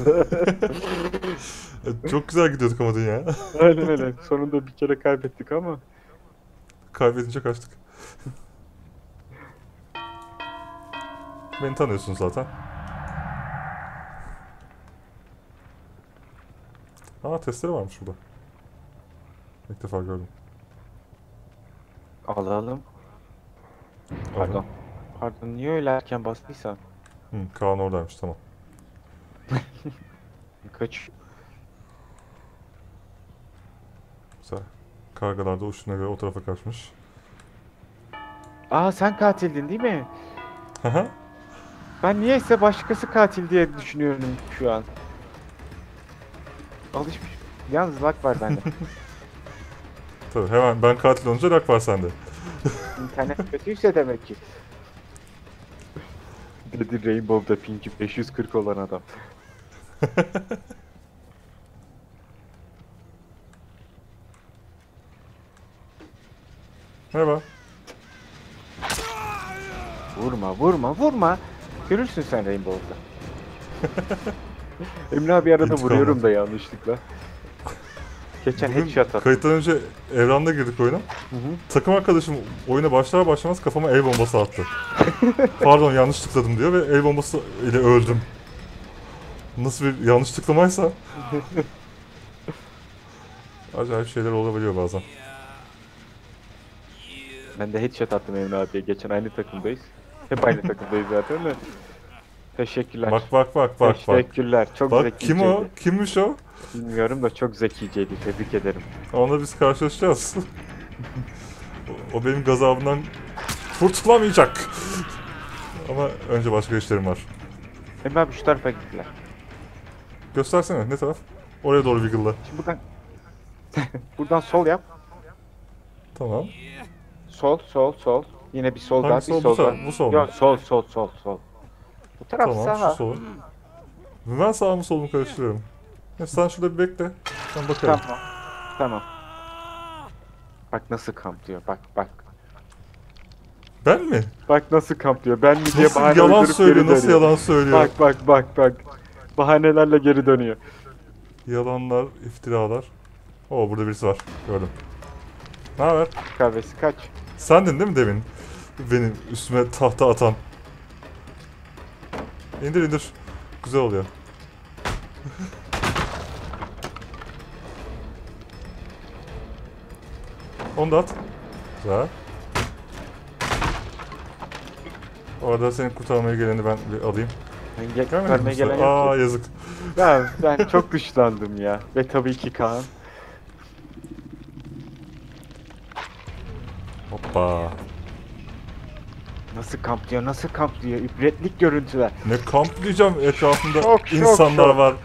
Çok güzel gidiyorduk ama dün ya. Aynen öyle. Sonunda bir kere kaybettik ama. Kaybedince kaçtık. Beni tanıyorsun zaten. Aa, testere varmış burada. İlk defa gördüm. Alalım. Pardon. Pardon niye öyle erken bastıysam? Hı, Kaan oradaymış, tamam. Kaç? Güzel. Kargalar da uçtuğuna göre o tarafa kaçmış. Aa sen katildin değil mi? Haha. Ben niyeyse başkası katil diye düşünüyorum şu an. Alışmış. Yalnız lag var bende. Tabii hemen ben katil olunca rak var sende. İnternet kötüyse demek ki. Dedi Rainbow'da pinki beş yüz kırk olan adam. Merhaba. Vurma vurma vurma. Görürsün sen Rainbow'da. Emre abi arada İntikam vuruyorum var. da yanlışlıkla. Geçen Bugün headshot attım. kayıttan önce evranda girdik oyuna. Hı hı. Takım arkadaşım oyuna başlar başlamaz kafama el bombası attı. Pardon, yanlış tıkladım diyor ve el bombası ile öldüm. Nasıl bir yanlış tıklamaysa. Acayip şeyler olabiliyor bazen. Ben de headshot attım Emre abiye. Geçen aynı takımdayız. Hep aynı takımdayız zaten de. Teşekkürler. Bak bak bak bak bak. Teşekkürler. Çok Bak zekiceydi. kim o? Kimmiş o? Bilmiyorum da çok zekiceydi. Tebrik ederim. Onunla biz karşılaşacağız. O- o benim gazabımdan kurtulamayacak. Ama önce başka işlerim var. Emre abi şu tarafa gittiler. Göstersene ne taraf? Oraya doğru wiggle'la. Şimdi buradan buradan sol yap. Tamam. Sol, sol, sol. Yine bir sol Hangi daha, bir sol? Bu sol sol- daha. bu sol mu? Yok, sol, sol, sol, sol. Bu taraf Tamam sağ. şu sol. Ben sağ mı sol mu karıştırıyorum. Ya sen şurada bir bekle. Ben bakarım. Tamam. Tamam. Bak nasıl kamplıyor. Bak bak. Ben mi? Bak nasıl kamplıyor. Ben mi diye Nasıl bahane yalan uydurup söylüyor, geri nasıl dönüyor. yalan söylüyor. Bak bak bak bak. Bahanelerle geri dönüyor. Yalanlar, iftiralar. Oo burada birisi var. Gördüm. Ne haber? Kahvesi kaç? Sendin değil mi demin? Benim üstüme tahta atan. İndir indir. Güzel oluyor. Onu da at. Güzel. Orada seni kurtarmaya geleni ben bir alayım. Ben gel Gelmedin kurtarmaya mi gelen sen? Aa yok ki. yazık. Ben, ben çok dışlandım ya. Ve tabii ki Kaan. Hoppa. Nasıl kamplıyor, nasıl kamplıyor. İbretlik görüntüler. Ne kamp diyeceğim, etrafımda Şok, şok, insanlar şok. var.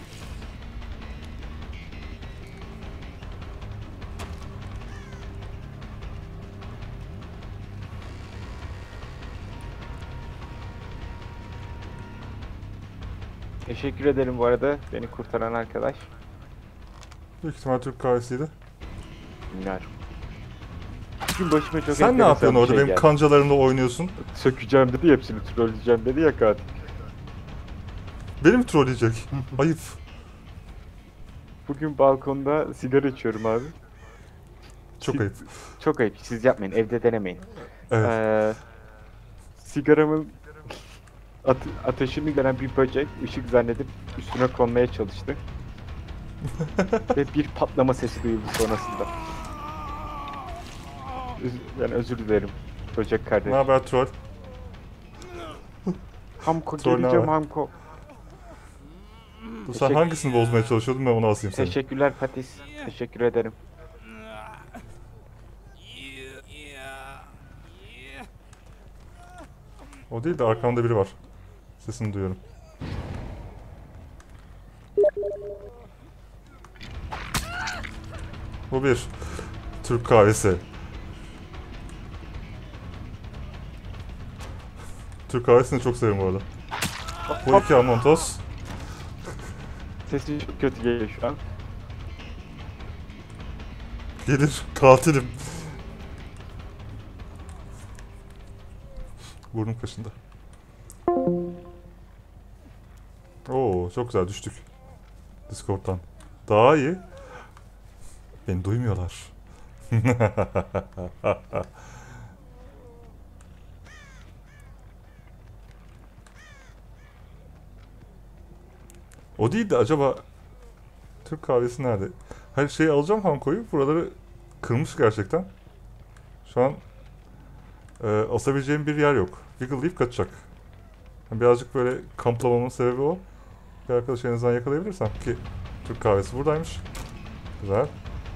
Teşekkür ederim bu arada beni kurtaran arkadaş. Büyük ihtimal Türk kahvesiydi. Bilmiyorum. Bugün başıma çok Sen ne enteresan yapıyorsun bir orada şey benim geldi. kancalarımla oynuyorsun? Sökeceğim dedi, hepsini trolleyeceğim dedi ya katil. Beni mi trolleyecek? Ayıp. Bugün balkonda sigara içiyorum abi. Çok Si- ayıp. Çok ayıp, siz yapmayın, evde denemeyin. Evet. Ee, sigaramın ate- ateşini gören bir böcek ışık zannedip üstüne konmaya çalıştı. Ve bir patlama sesi duyuldu sonrasında. Üz- yani özür dilerim böcek Ne kardeş. haber troll? Hamko Troll ne geleceğim haber? Hamko. Dur, sen Teşekkür- hangisini bozmaya çalışıyordun, ben onu asayım seni. Teşekkürler Patis. Teşekkür ederim. O değil de arkamda biri var. Sesini duyuyorum. Bu bir Türk kahvesi. Türk kahvesini çok seviyorum bu arada. Bu iki Amontos. Sesi çok kötü geliyor şu an. Gelir katilim. Burnum kaşındı. Oo çok güzel düştük. Discord'dan. Daha iyi. Beni duymuyorlar. O değil de acaba Türk kahvesi nerede? Her şeyi alacağım Hanko'yu. Buraları kırmış gerçekten. Şu an e, asabileceğim bir yer yok. Wiggle'layıp kaçacak. Yani birazcık böyle kamplamamın sebebi o. Bir arkadaş elinizden yakalayabilirsem ki Türk kahvesi buradaymış. Güzel.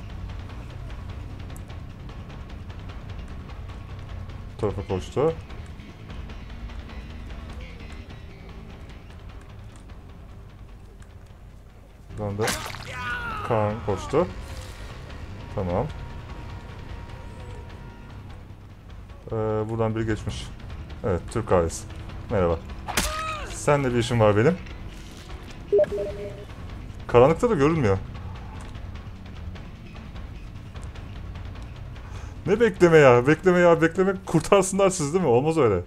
Bu tarafa koştu. Buradan da Kaan koştu. Tamam. Ee, buradan biri geçmiş. Evet, Türk kahvesi. Merhaba. Seninle bir işim var benim. Karanlıkta da görünmüyor. Ne bekleme ya? Bekleme ya, bekleme. Kurtarsınlar siz değil mi? Olmaz öyle.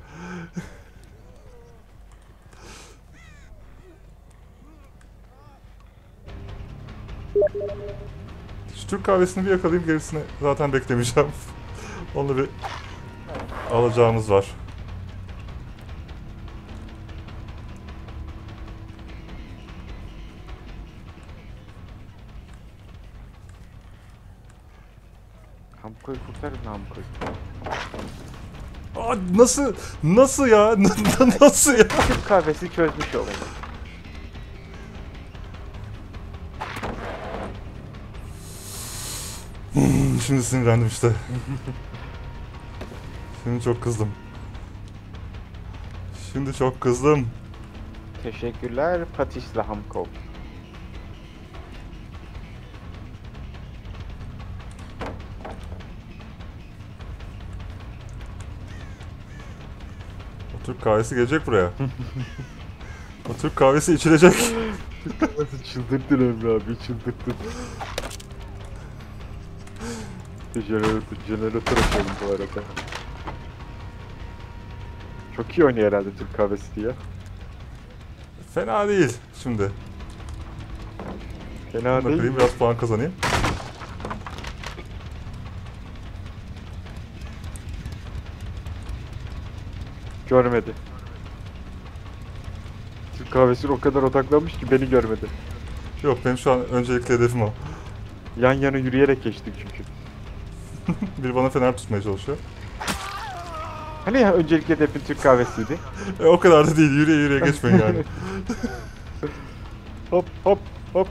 Şu Türk kahvesini bir yakalayayım, gerisini zaten beklemeyeceğim. Onu bir alacağımız var. Hamko'yu kurtarın Hamko'yu. Aa, nasıl? Nasıl ya? Nasıl ya? Türk kahvesi çözmüş olayı. Hmm, Şimdi sinirlendim işte. Şimdi çok kızdım. Şimdi çok kızdım. Teşekkürler Patis'le Hamko. Türk kahvesi gelecek buraya. O Türk kahvesi içilecek. Nasıl çıldırttın Emre abi, çıldırttın. Jeneratör, jeneratör açalım bu arada. Çok iyi oynuyor herhalde Türk kahvesi diye. Fena değil şimdi. Fena Bunu da değil. kırayım, biraz puan kazanayım. Görmedi. Türk kahvesine o kadar odaklanmış ki beni görmedi. Yok, benim şu an öncelikli hedefim o. Yan yana yürüyerek geçtik çünkü. Biri bana fener tutmaya çalışıyor. Hani ya öncelikle hedefin Türk kahvesiydi. E, o kadar da değil, yürüye yürüye geçmeyin yani. Hop hop hop.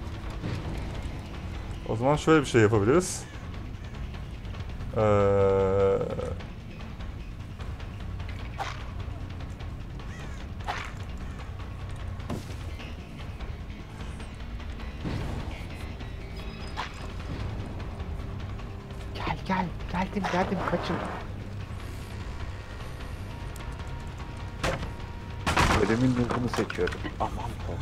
O zaman şöyle bir şey yapabiliriz. Ee... Gel gel, geldim geldim, kaçın. Ölümün ruhunu seçiyorum. Aman Tanrım.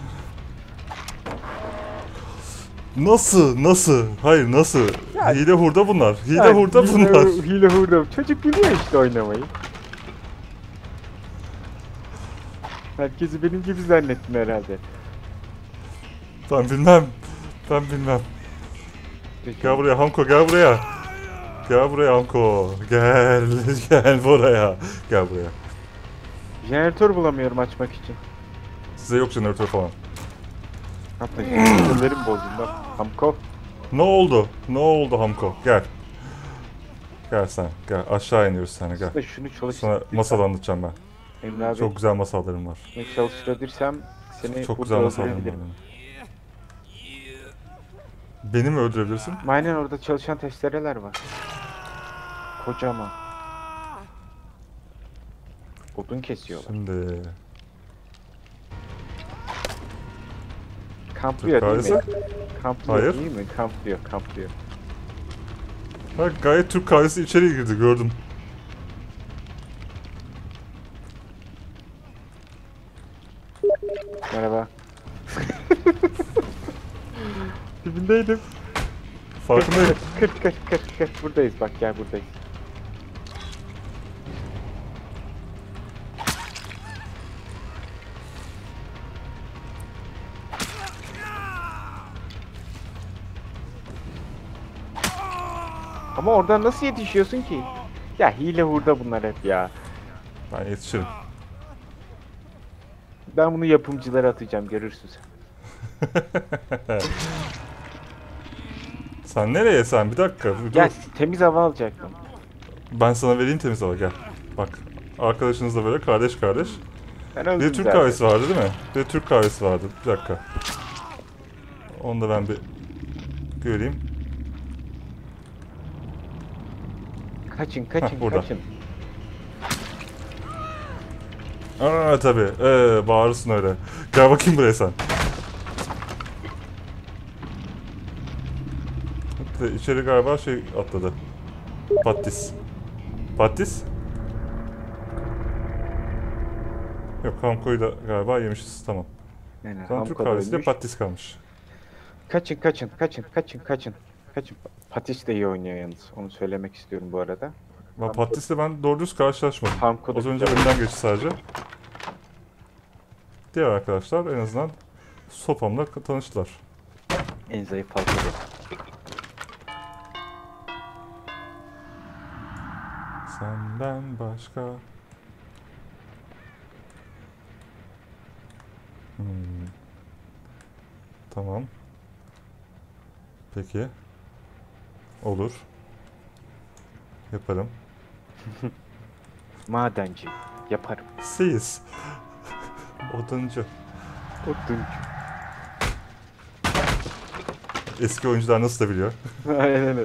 Nasıl? Nasıl? Hayır, nasıl? Ya- Hile hurda bunlar. Hile Yani hurda hile- bunlar. Hile hurda. Çocuk biliyor işte oynamayı. Herkesi benim gibi zannettin herhalde. Ben bilmem. Ben bilmem. Gel buraya Hamko, gel buraya. Gel buraya Hamko. Gel, gel buraya. Gel buraya. Jeneratör bulamıyorum açmak için. Size yok jeneratör falan. Hatta jeneratörlerim bozuldu. Hamko. Ne oldu? Ne oldu Hamko? Gel. Gel sen. Gel. Aşağı iniyoruz sana, gel. Aslında şunu Sana çalıştırdırsam. masal anlatacağım ben. Emre abi. Çok güzel masallarım var. Şunu çalıştırdırsam seni Çok burada güzel masallarım var öldürebilirim. benim. Beni mi öldürebilirsin? Aynen, orada çalışan testereler var. Kocaman. Odun kesiyorlar. Şimdi... Kamplıyor değil mi? kahvesi? Kamplıyor Hayır. değil mi? Kamplıyor, kamplıyor. Bak, gayet Türk kahvesi içeri girdi, gördüm. Merhaba. Dibindeydim. Farkındayım. Kır kır kır kır. Buradayız bak, gel buradayız. Ama oradan nasıl yetişiyorsun ki? Ya hile hurda bunlar hep ya. Ben yetişirim. Ben bunu yapımcılara atacağım, görürsün sen. Sen nereye sen? Bir dakika. Bir Gel, dur. temiz hava alacaktım. Ben sana vereyim temiz hava, gel. Bak. Arkadaşınız da böyle kardeş kardeş. Ben Bir de öldüm Türk zaten. kahvesi vardı değil mi? Bir de Türk kahvesi vardı. Bir dakika. Onu da ben bir göreyim. Kaçın kaçın Heh, burada. kaçın. Aa tabii. Ee, bağırırsın öyle. Gel bakayım buraya sen. Hatta içeri galiba şey atladı. Patis. Patis? Yok, Hamko'yu da galiba yemişiz. Tamam. Yani Sonra Türk Hamko da kahvesiyle ölmüş. patis kalmış. Kaçın kaçın kaçın kaçın kaçın. Kaçın. Patis de iyi oynuyor yalnız. Onu söylemek istiyorum bu arada. Ben patisle ben doğru düz karşılaşmadım. Hamko da Az önce güzel. önümden geçti sadece. Diğer arkadaşlar en azından sopamla tanıştılar. En zayıf halka da. Senden başka... Hmm. Tamam. Peki. Olur. Yaparım. Madenci. Yaparım. Siz. Oduncu. Oduncu. Eski oyuncular nasıl da biliyor. Aynen öyle.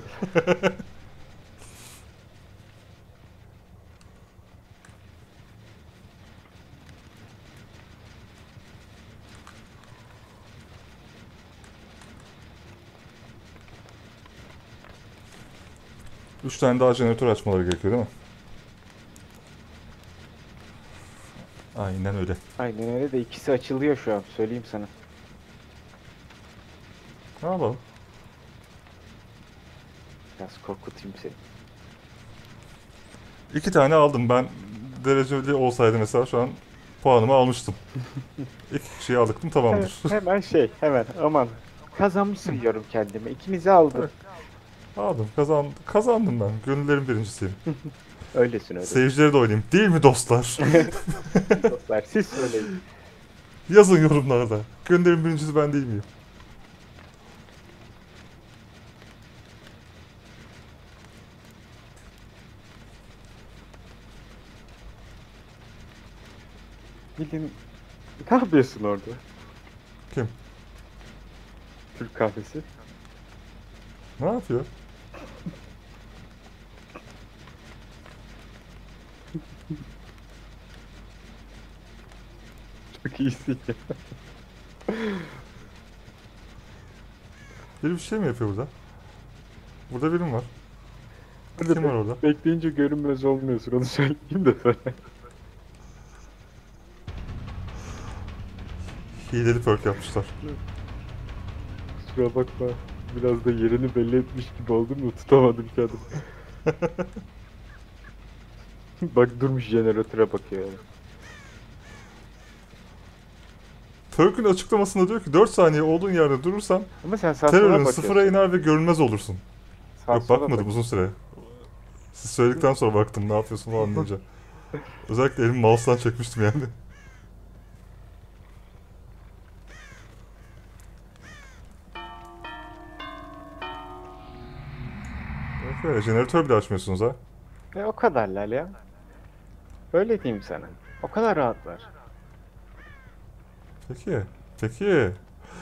Üç tane daha jeneratör açmaları gerekiyor değil mi? Aynen öyle. Aynen öyle de ikisi açılıyor şu an. Söyleyeyim sana. Ne yapalım? Biraz korkutayım seni. İki tane aldım. Ben dereceli olsaydı mesela şu an puanımı almıştım. İki kişiyi aldık mı tamamdır. Hemen şey hemen aman. Kazanmış sayıyorum kendimi. İkinizi aldım. Evet. Aldım. Kazan, kazandım ben. Gönüllerin birincisiyim. Öylesin öyle. Seyircileri de oynayayım. Değil mi dostlar? Dostlar siz söyleyin. Yazın yorumlarda. Gönüllerin birincisi ben değil miyim? Bilin ne yapıyorsun orada? Kim? Türk kahvesi. Ne yapıyor? Çok iyisin ya. Biri bir şey mi yapıyor burada? Burada birim var. Burada Kim var orada? bekleyince görünmez olmuyorsun. Onu söyleyeyim de sana. Hileli perk yapmışlar. Kusura bakma. Biraz da yerini belli etmiş gibi oldum mu tutamadım kendimi. Bak durmuş jeneratöre bakıyor yani. Perk'ün açıklamasında diyor ki dört saniye olduğun yerde durursan Ama sen sağa sola terörün bakıyorsun. sıfıra iner ve görünmez olursun. Sağa Yok sola bakmadım bak. uzun süre. Siz söyledikten sonra baktım ne yapıyorsun falan deyince. Özellikle elimi mouse'dan çekmiştim yani. Evet, öyle. Jeneratör bile açmıyorsunuz ha. E o kadar Lal ya. Öyle diyeyim sana. O kadar rahatlar. Peki. Peki.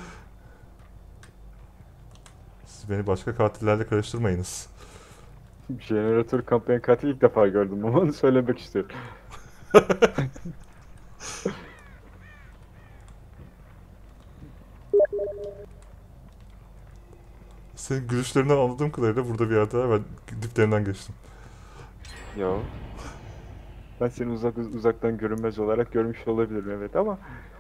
Siz beni başka katillerle karıştırmayınız. Jeneratör kampanya katil ilk defa gördüm ama onu söylemek istiyorum. Senin gülüşlerinden anladığım kadarıyla burada bir yerde ben diplerinden geçtim. Yo. Ben seni uzak uzaktan görünmez olarak görmüş olabilirim evet ama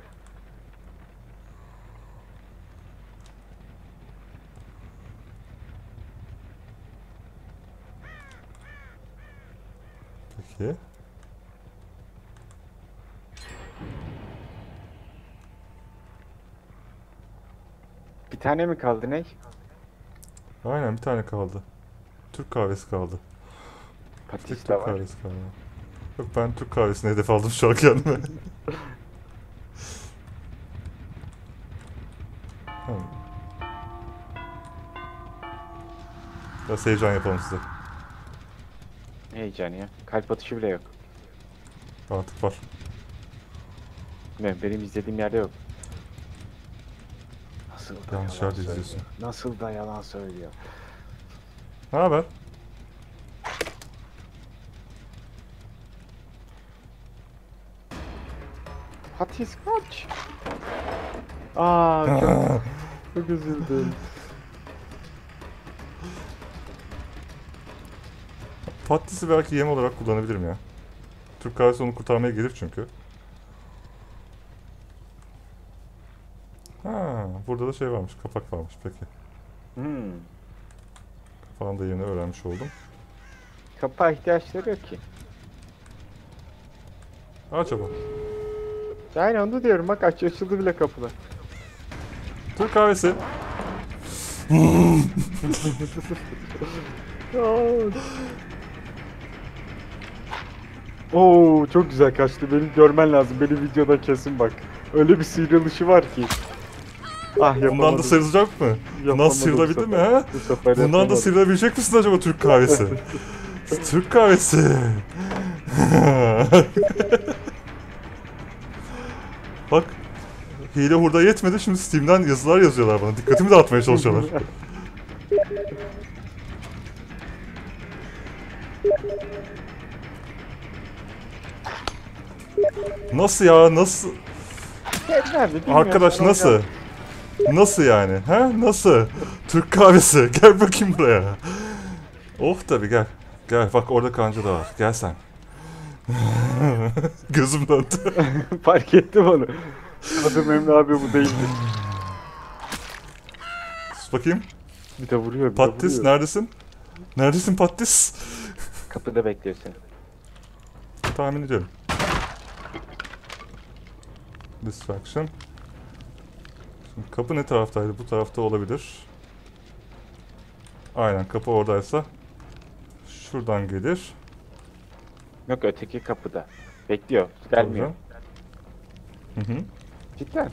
Peki. bir tane mi kaldı ne? Aynen bir tane kaldı. Türk kahvesi kaldı. Bir tek Patis de Türk var. kahvesi kaldı. Yok ben Türk kahvesine hedef aldım şu an kendime. Tamam. Biraz heyecan yapalım size. Heyecan ya. Kalp atışı bile yok. Artık var. Ben, benim izlediğim yerde yok. Nasıl da Yanlış yalan yerde söylüyor. izliyorsun. Nasıl da yalan söylüyor. Ne haber? Patis kaç. Aa çok, çok üzüldüm. Patatesi belki yem olarak kullanabilirim ya. Türk kahvesi onu kurtarmaya gelir çünkü. Ha, burada da şey varmış, kapak varmış peki. Hmm. Kapağın da yerini öğrenmiş oldum. Kapağa ihtiyaçları yok ki. Acaba. Aynen onu diyorum bak aç açıldı bile kapılar. Türk kahvesi. Oo çok güzel kaçtı. Benim görmen lazım. Benim videoda kesin bak. Öyle bir sıyrılışı var ki. Ah yapamadım. Bundan da sıyrılacak mı? Bundan Yapamadım sıyrılabildin bu mi sefer. ha? Bu sefer Bundan da yapamadım. sıyrılabilecek misin acaba Türk kahvesi? Türk kahvesi. Bak. Hile hurda yetmedi şimdi Steam'den yazılar yazıyorlar bana. Dikkatimi dağıtmaya çalışıyorlar. Nasıl ya? Nasıl? Nerede bilmiyorum. Arkadaş nasıl? Nasıl yani? Ha? Nasıl? Türk kahvesi. Gel bakayım buraya. Oh tabi gel. Gel bak orada kanca da var. Gel sen. Gözüm döndü. Fark ettim onu. Adım Emre abi bu değildi. Sus bakayım. Bir de vuruyor bir de Pattis vuruyor. neredesin? Neredesin Pattis? Kapıda bekliyor seni. Tahmin ediyorum. Distraction. Şimdi kapı ne taraftaydı? Bu tarafta olabilir. Aynen, kapı oradaysa şuradan gelir. Yok, öteki kapıda. Bekliyor. Gelmiyor. Hı hı. Cidden.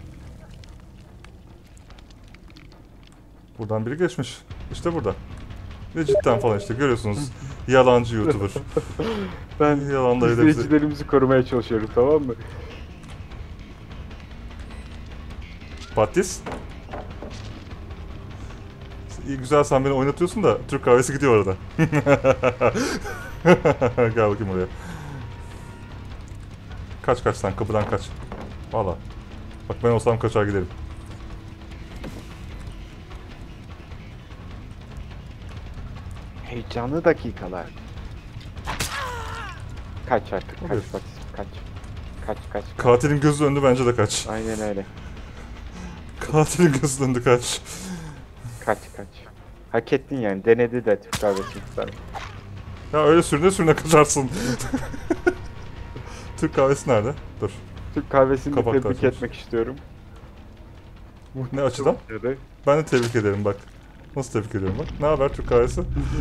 Buradan biri geçmiş. İşte burada. Ve cidden falan işte görüyorsunuz. Yalancı YouTuber. Ben Yalanları da bize... izleyicilerimizi korumaya çalışıyorum, tamam mı? Pattis. İyi güzel, sen beni oynatıyorsun da Türk kahvesi gidiyor orada. Gel bakayım oraya. Kaç kaç sen, kapıdan kaç. Valla. Bak ben olsam kaçar giderim. Heyecanlı dakikalar. Kaç artık, kaç Oluyor. bak, kaç. Kaç kaç. Katilin gözü döndü, bence de kaç. Aynen öyle. Katilin gözü döndü, kaç. Kaç kaç. Hak ettin yani, denedi de Türk kahvesi sana. Ya öyle sürüne sürüne kaçarsın. Türk kahvesi nerede? Dur. Türk kahvesini de Kabak tebrik tartmış. etmek istiyorum. Ne açıdan? Evet. Ben de tebrik ederim bak. Nasıl tebrik ediyorum bak. Ne haber Türk kahvesi?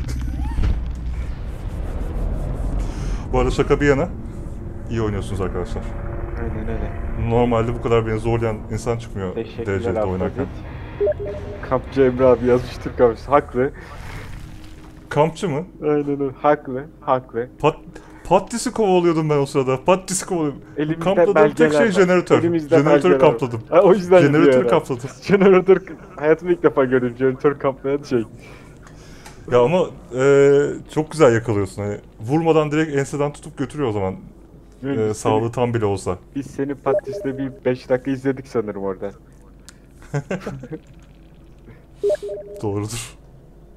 Bu arada şaka bir yana, iyi oynuyorsunuz arkadaşlar. Aynen öyle. Normalde bu kadar beni zorlayan insan çıkmıyor Teşekkürler derecede oynarken. Afrodit. Kampçı Emre abi yazmış Türk kahvesi. Haklı. Kampçı mı? Aynen öyle. Haklı. Haklı. Pat Pattis'i kovalıyordum ben o sırada. Pattis'i kovalıyordum. Elimizde Kampladığım tek belgeler şey var. jeneratör. Elimizde Jeneratörü belgeler var. kampladım. Ha, o yüzden Jeneratörü diyor kampladım. Jeneratör, hayatımda ilk defa gördüm jeneratör kamplayan şey. Ya ama eee, çok güzel yakalıyorsun. Hani vurmadan direkt enseden tutup götürüyor o zaman. Yani Eee, biz, sağlığı seni, tam bile olsa. biz seni Pattis'te bir beş dakika izledik sanırım orada. Doğrudur.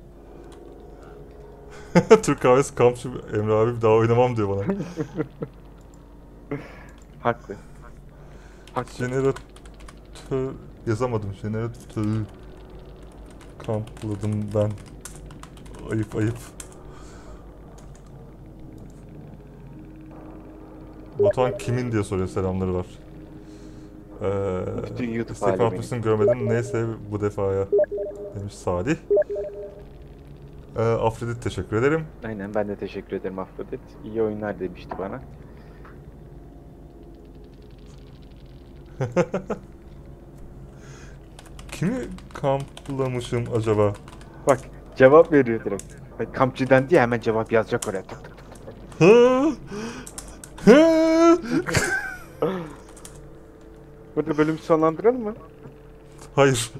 Türk kahvesi kampçı Emre abi bir daha oynamam diyor bana. Haklı. Haklı. Jeneratör yazamadım. Jeneratör kampladım ben. Ayıp ayıp. Batuhan kimin diye soruyor, selamları var. Ee, Bütün YouTube istek alemi. atmışsın görmedim, neyse bu defaya demiş Salih. Ee, Afrodit teşekkür ederim. Aynen, ben de teşekkür ederim Afrodit. İyi oyunlar demişti bana. Kimi kamplamışım acaba? Bak, cevap veriyor direkt. Bak, kampçıdan diye hemen cevap yazacak oraya. Tık tık tık. Hı? Hı? Burada bölümü sonlandıralım mı? Hayır.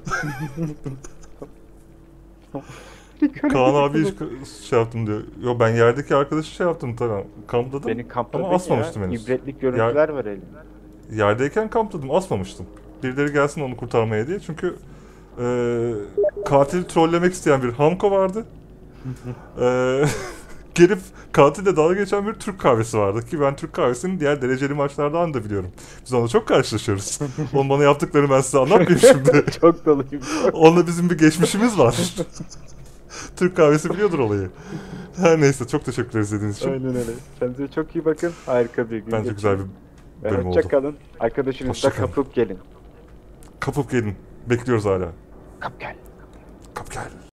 Kaan abi hiç şey yaptım diyor. Yo, ben yerdeki arkadaşı şey yaptım, tamam. Kampladım. Beni kampladın ama asmamıştım ya. henüz. İbretlik görüntüler var elimde. Yerdeyken kampladım, asmamıştım. Birileri gelsin onu kurtarmaya diye, çünkü eee katili trollemek isteyen bir Hamko vardı. Eee gelip katille dalga geçen bir Türk kahvesi vardı ki ben Türk kahvesinin diğer dereceli maçlardan da biliyorum. Biz onunla çok karşılaşıyoruz. Onun bana yaptıklarını ben size anlatmayayım şimdi. Çok doluyum. Onunla bizim bir geçmişimiz var. Türk kahvesi biliyordur olayı. Her neyse, çok teşekkürler izlediğiniz için. Aynen öyle. Kendinize çok iyi bakın. Harika bir gün Bence güzel bir Ve bölüm oldu. hoşça kalın. Arkadaşınızla Hoşça kalın. kapıp gelin. Kapıp gelin. Bekliyoruz hala. Kap gel. Kap gel.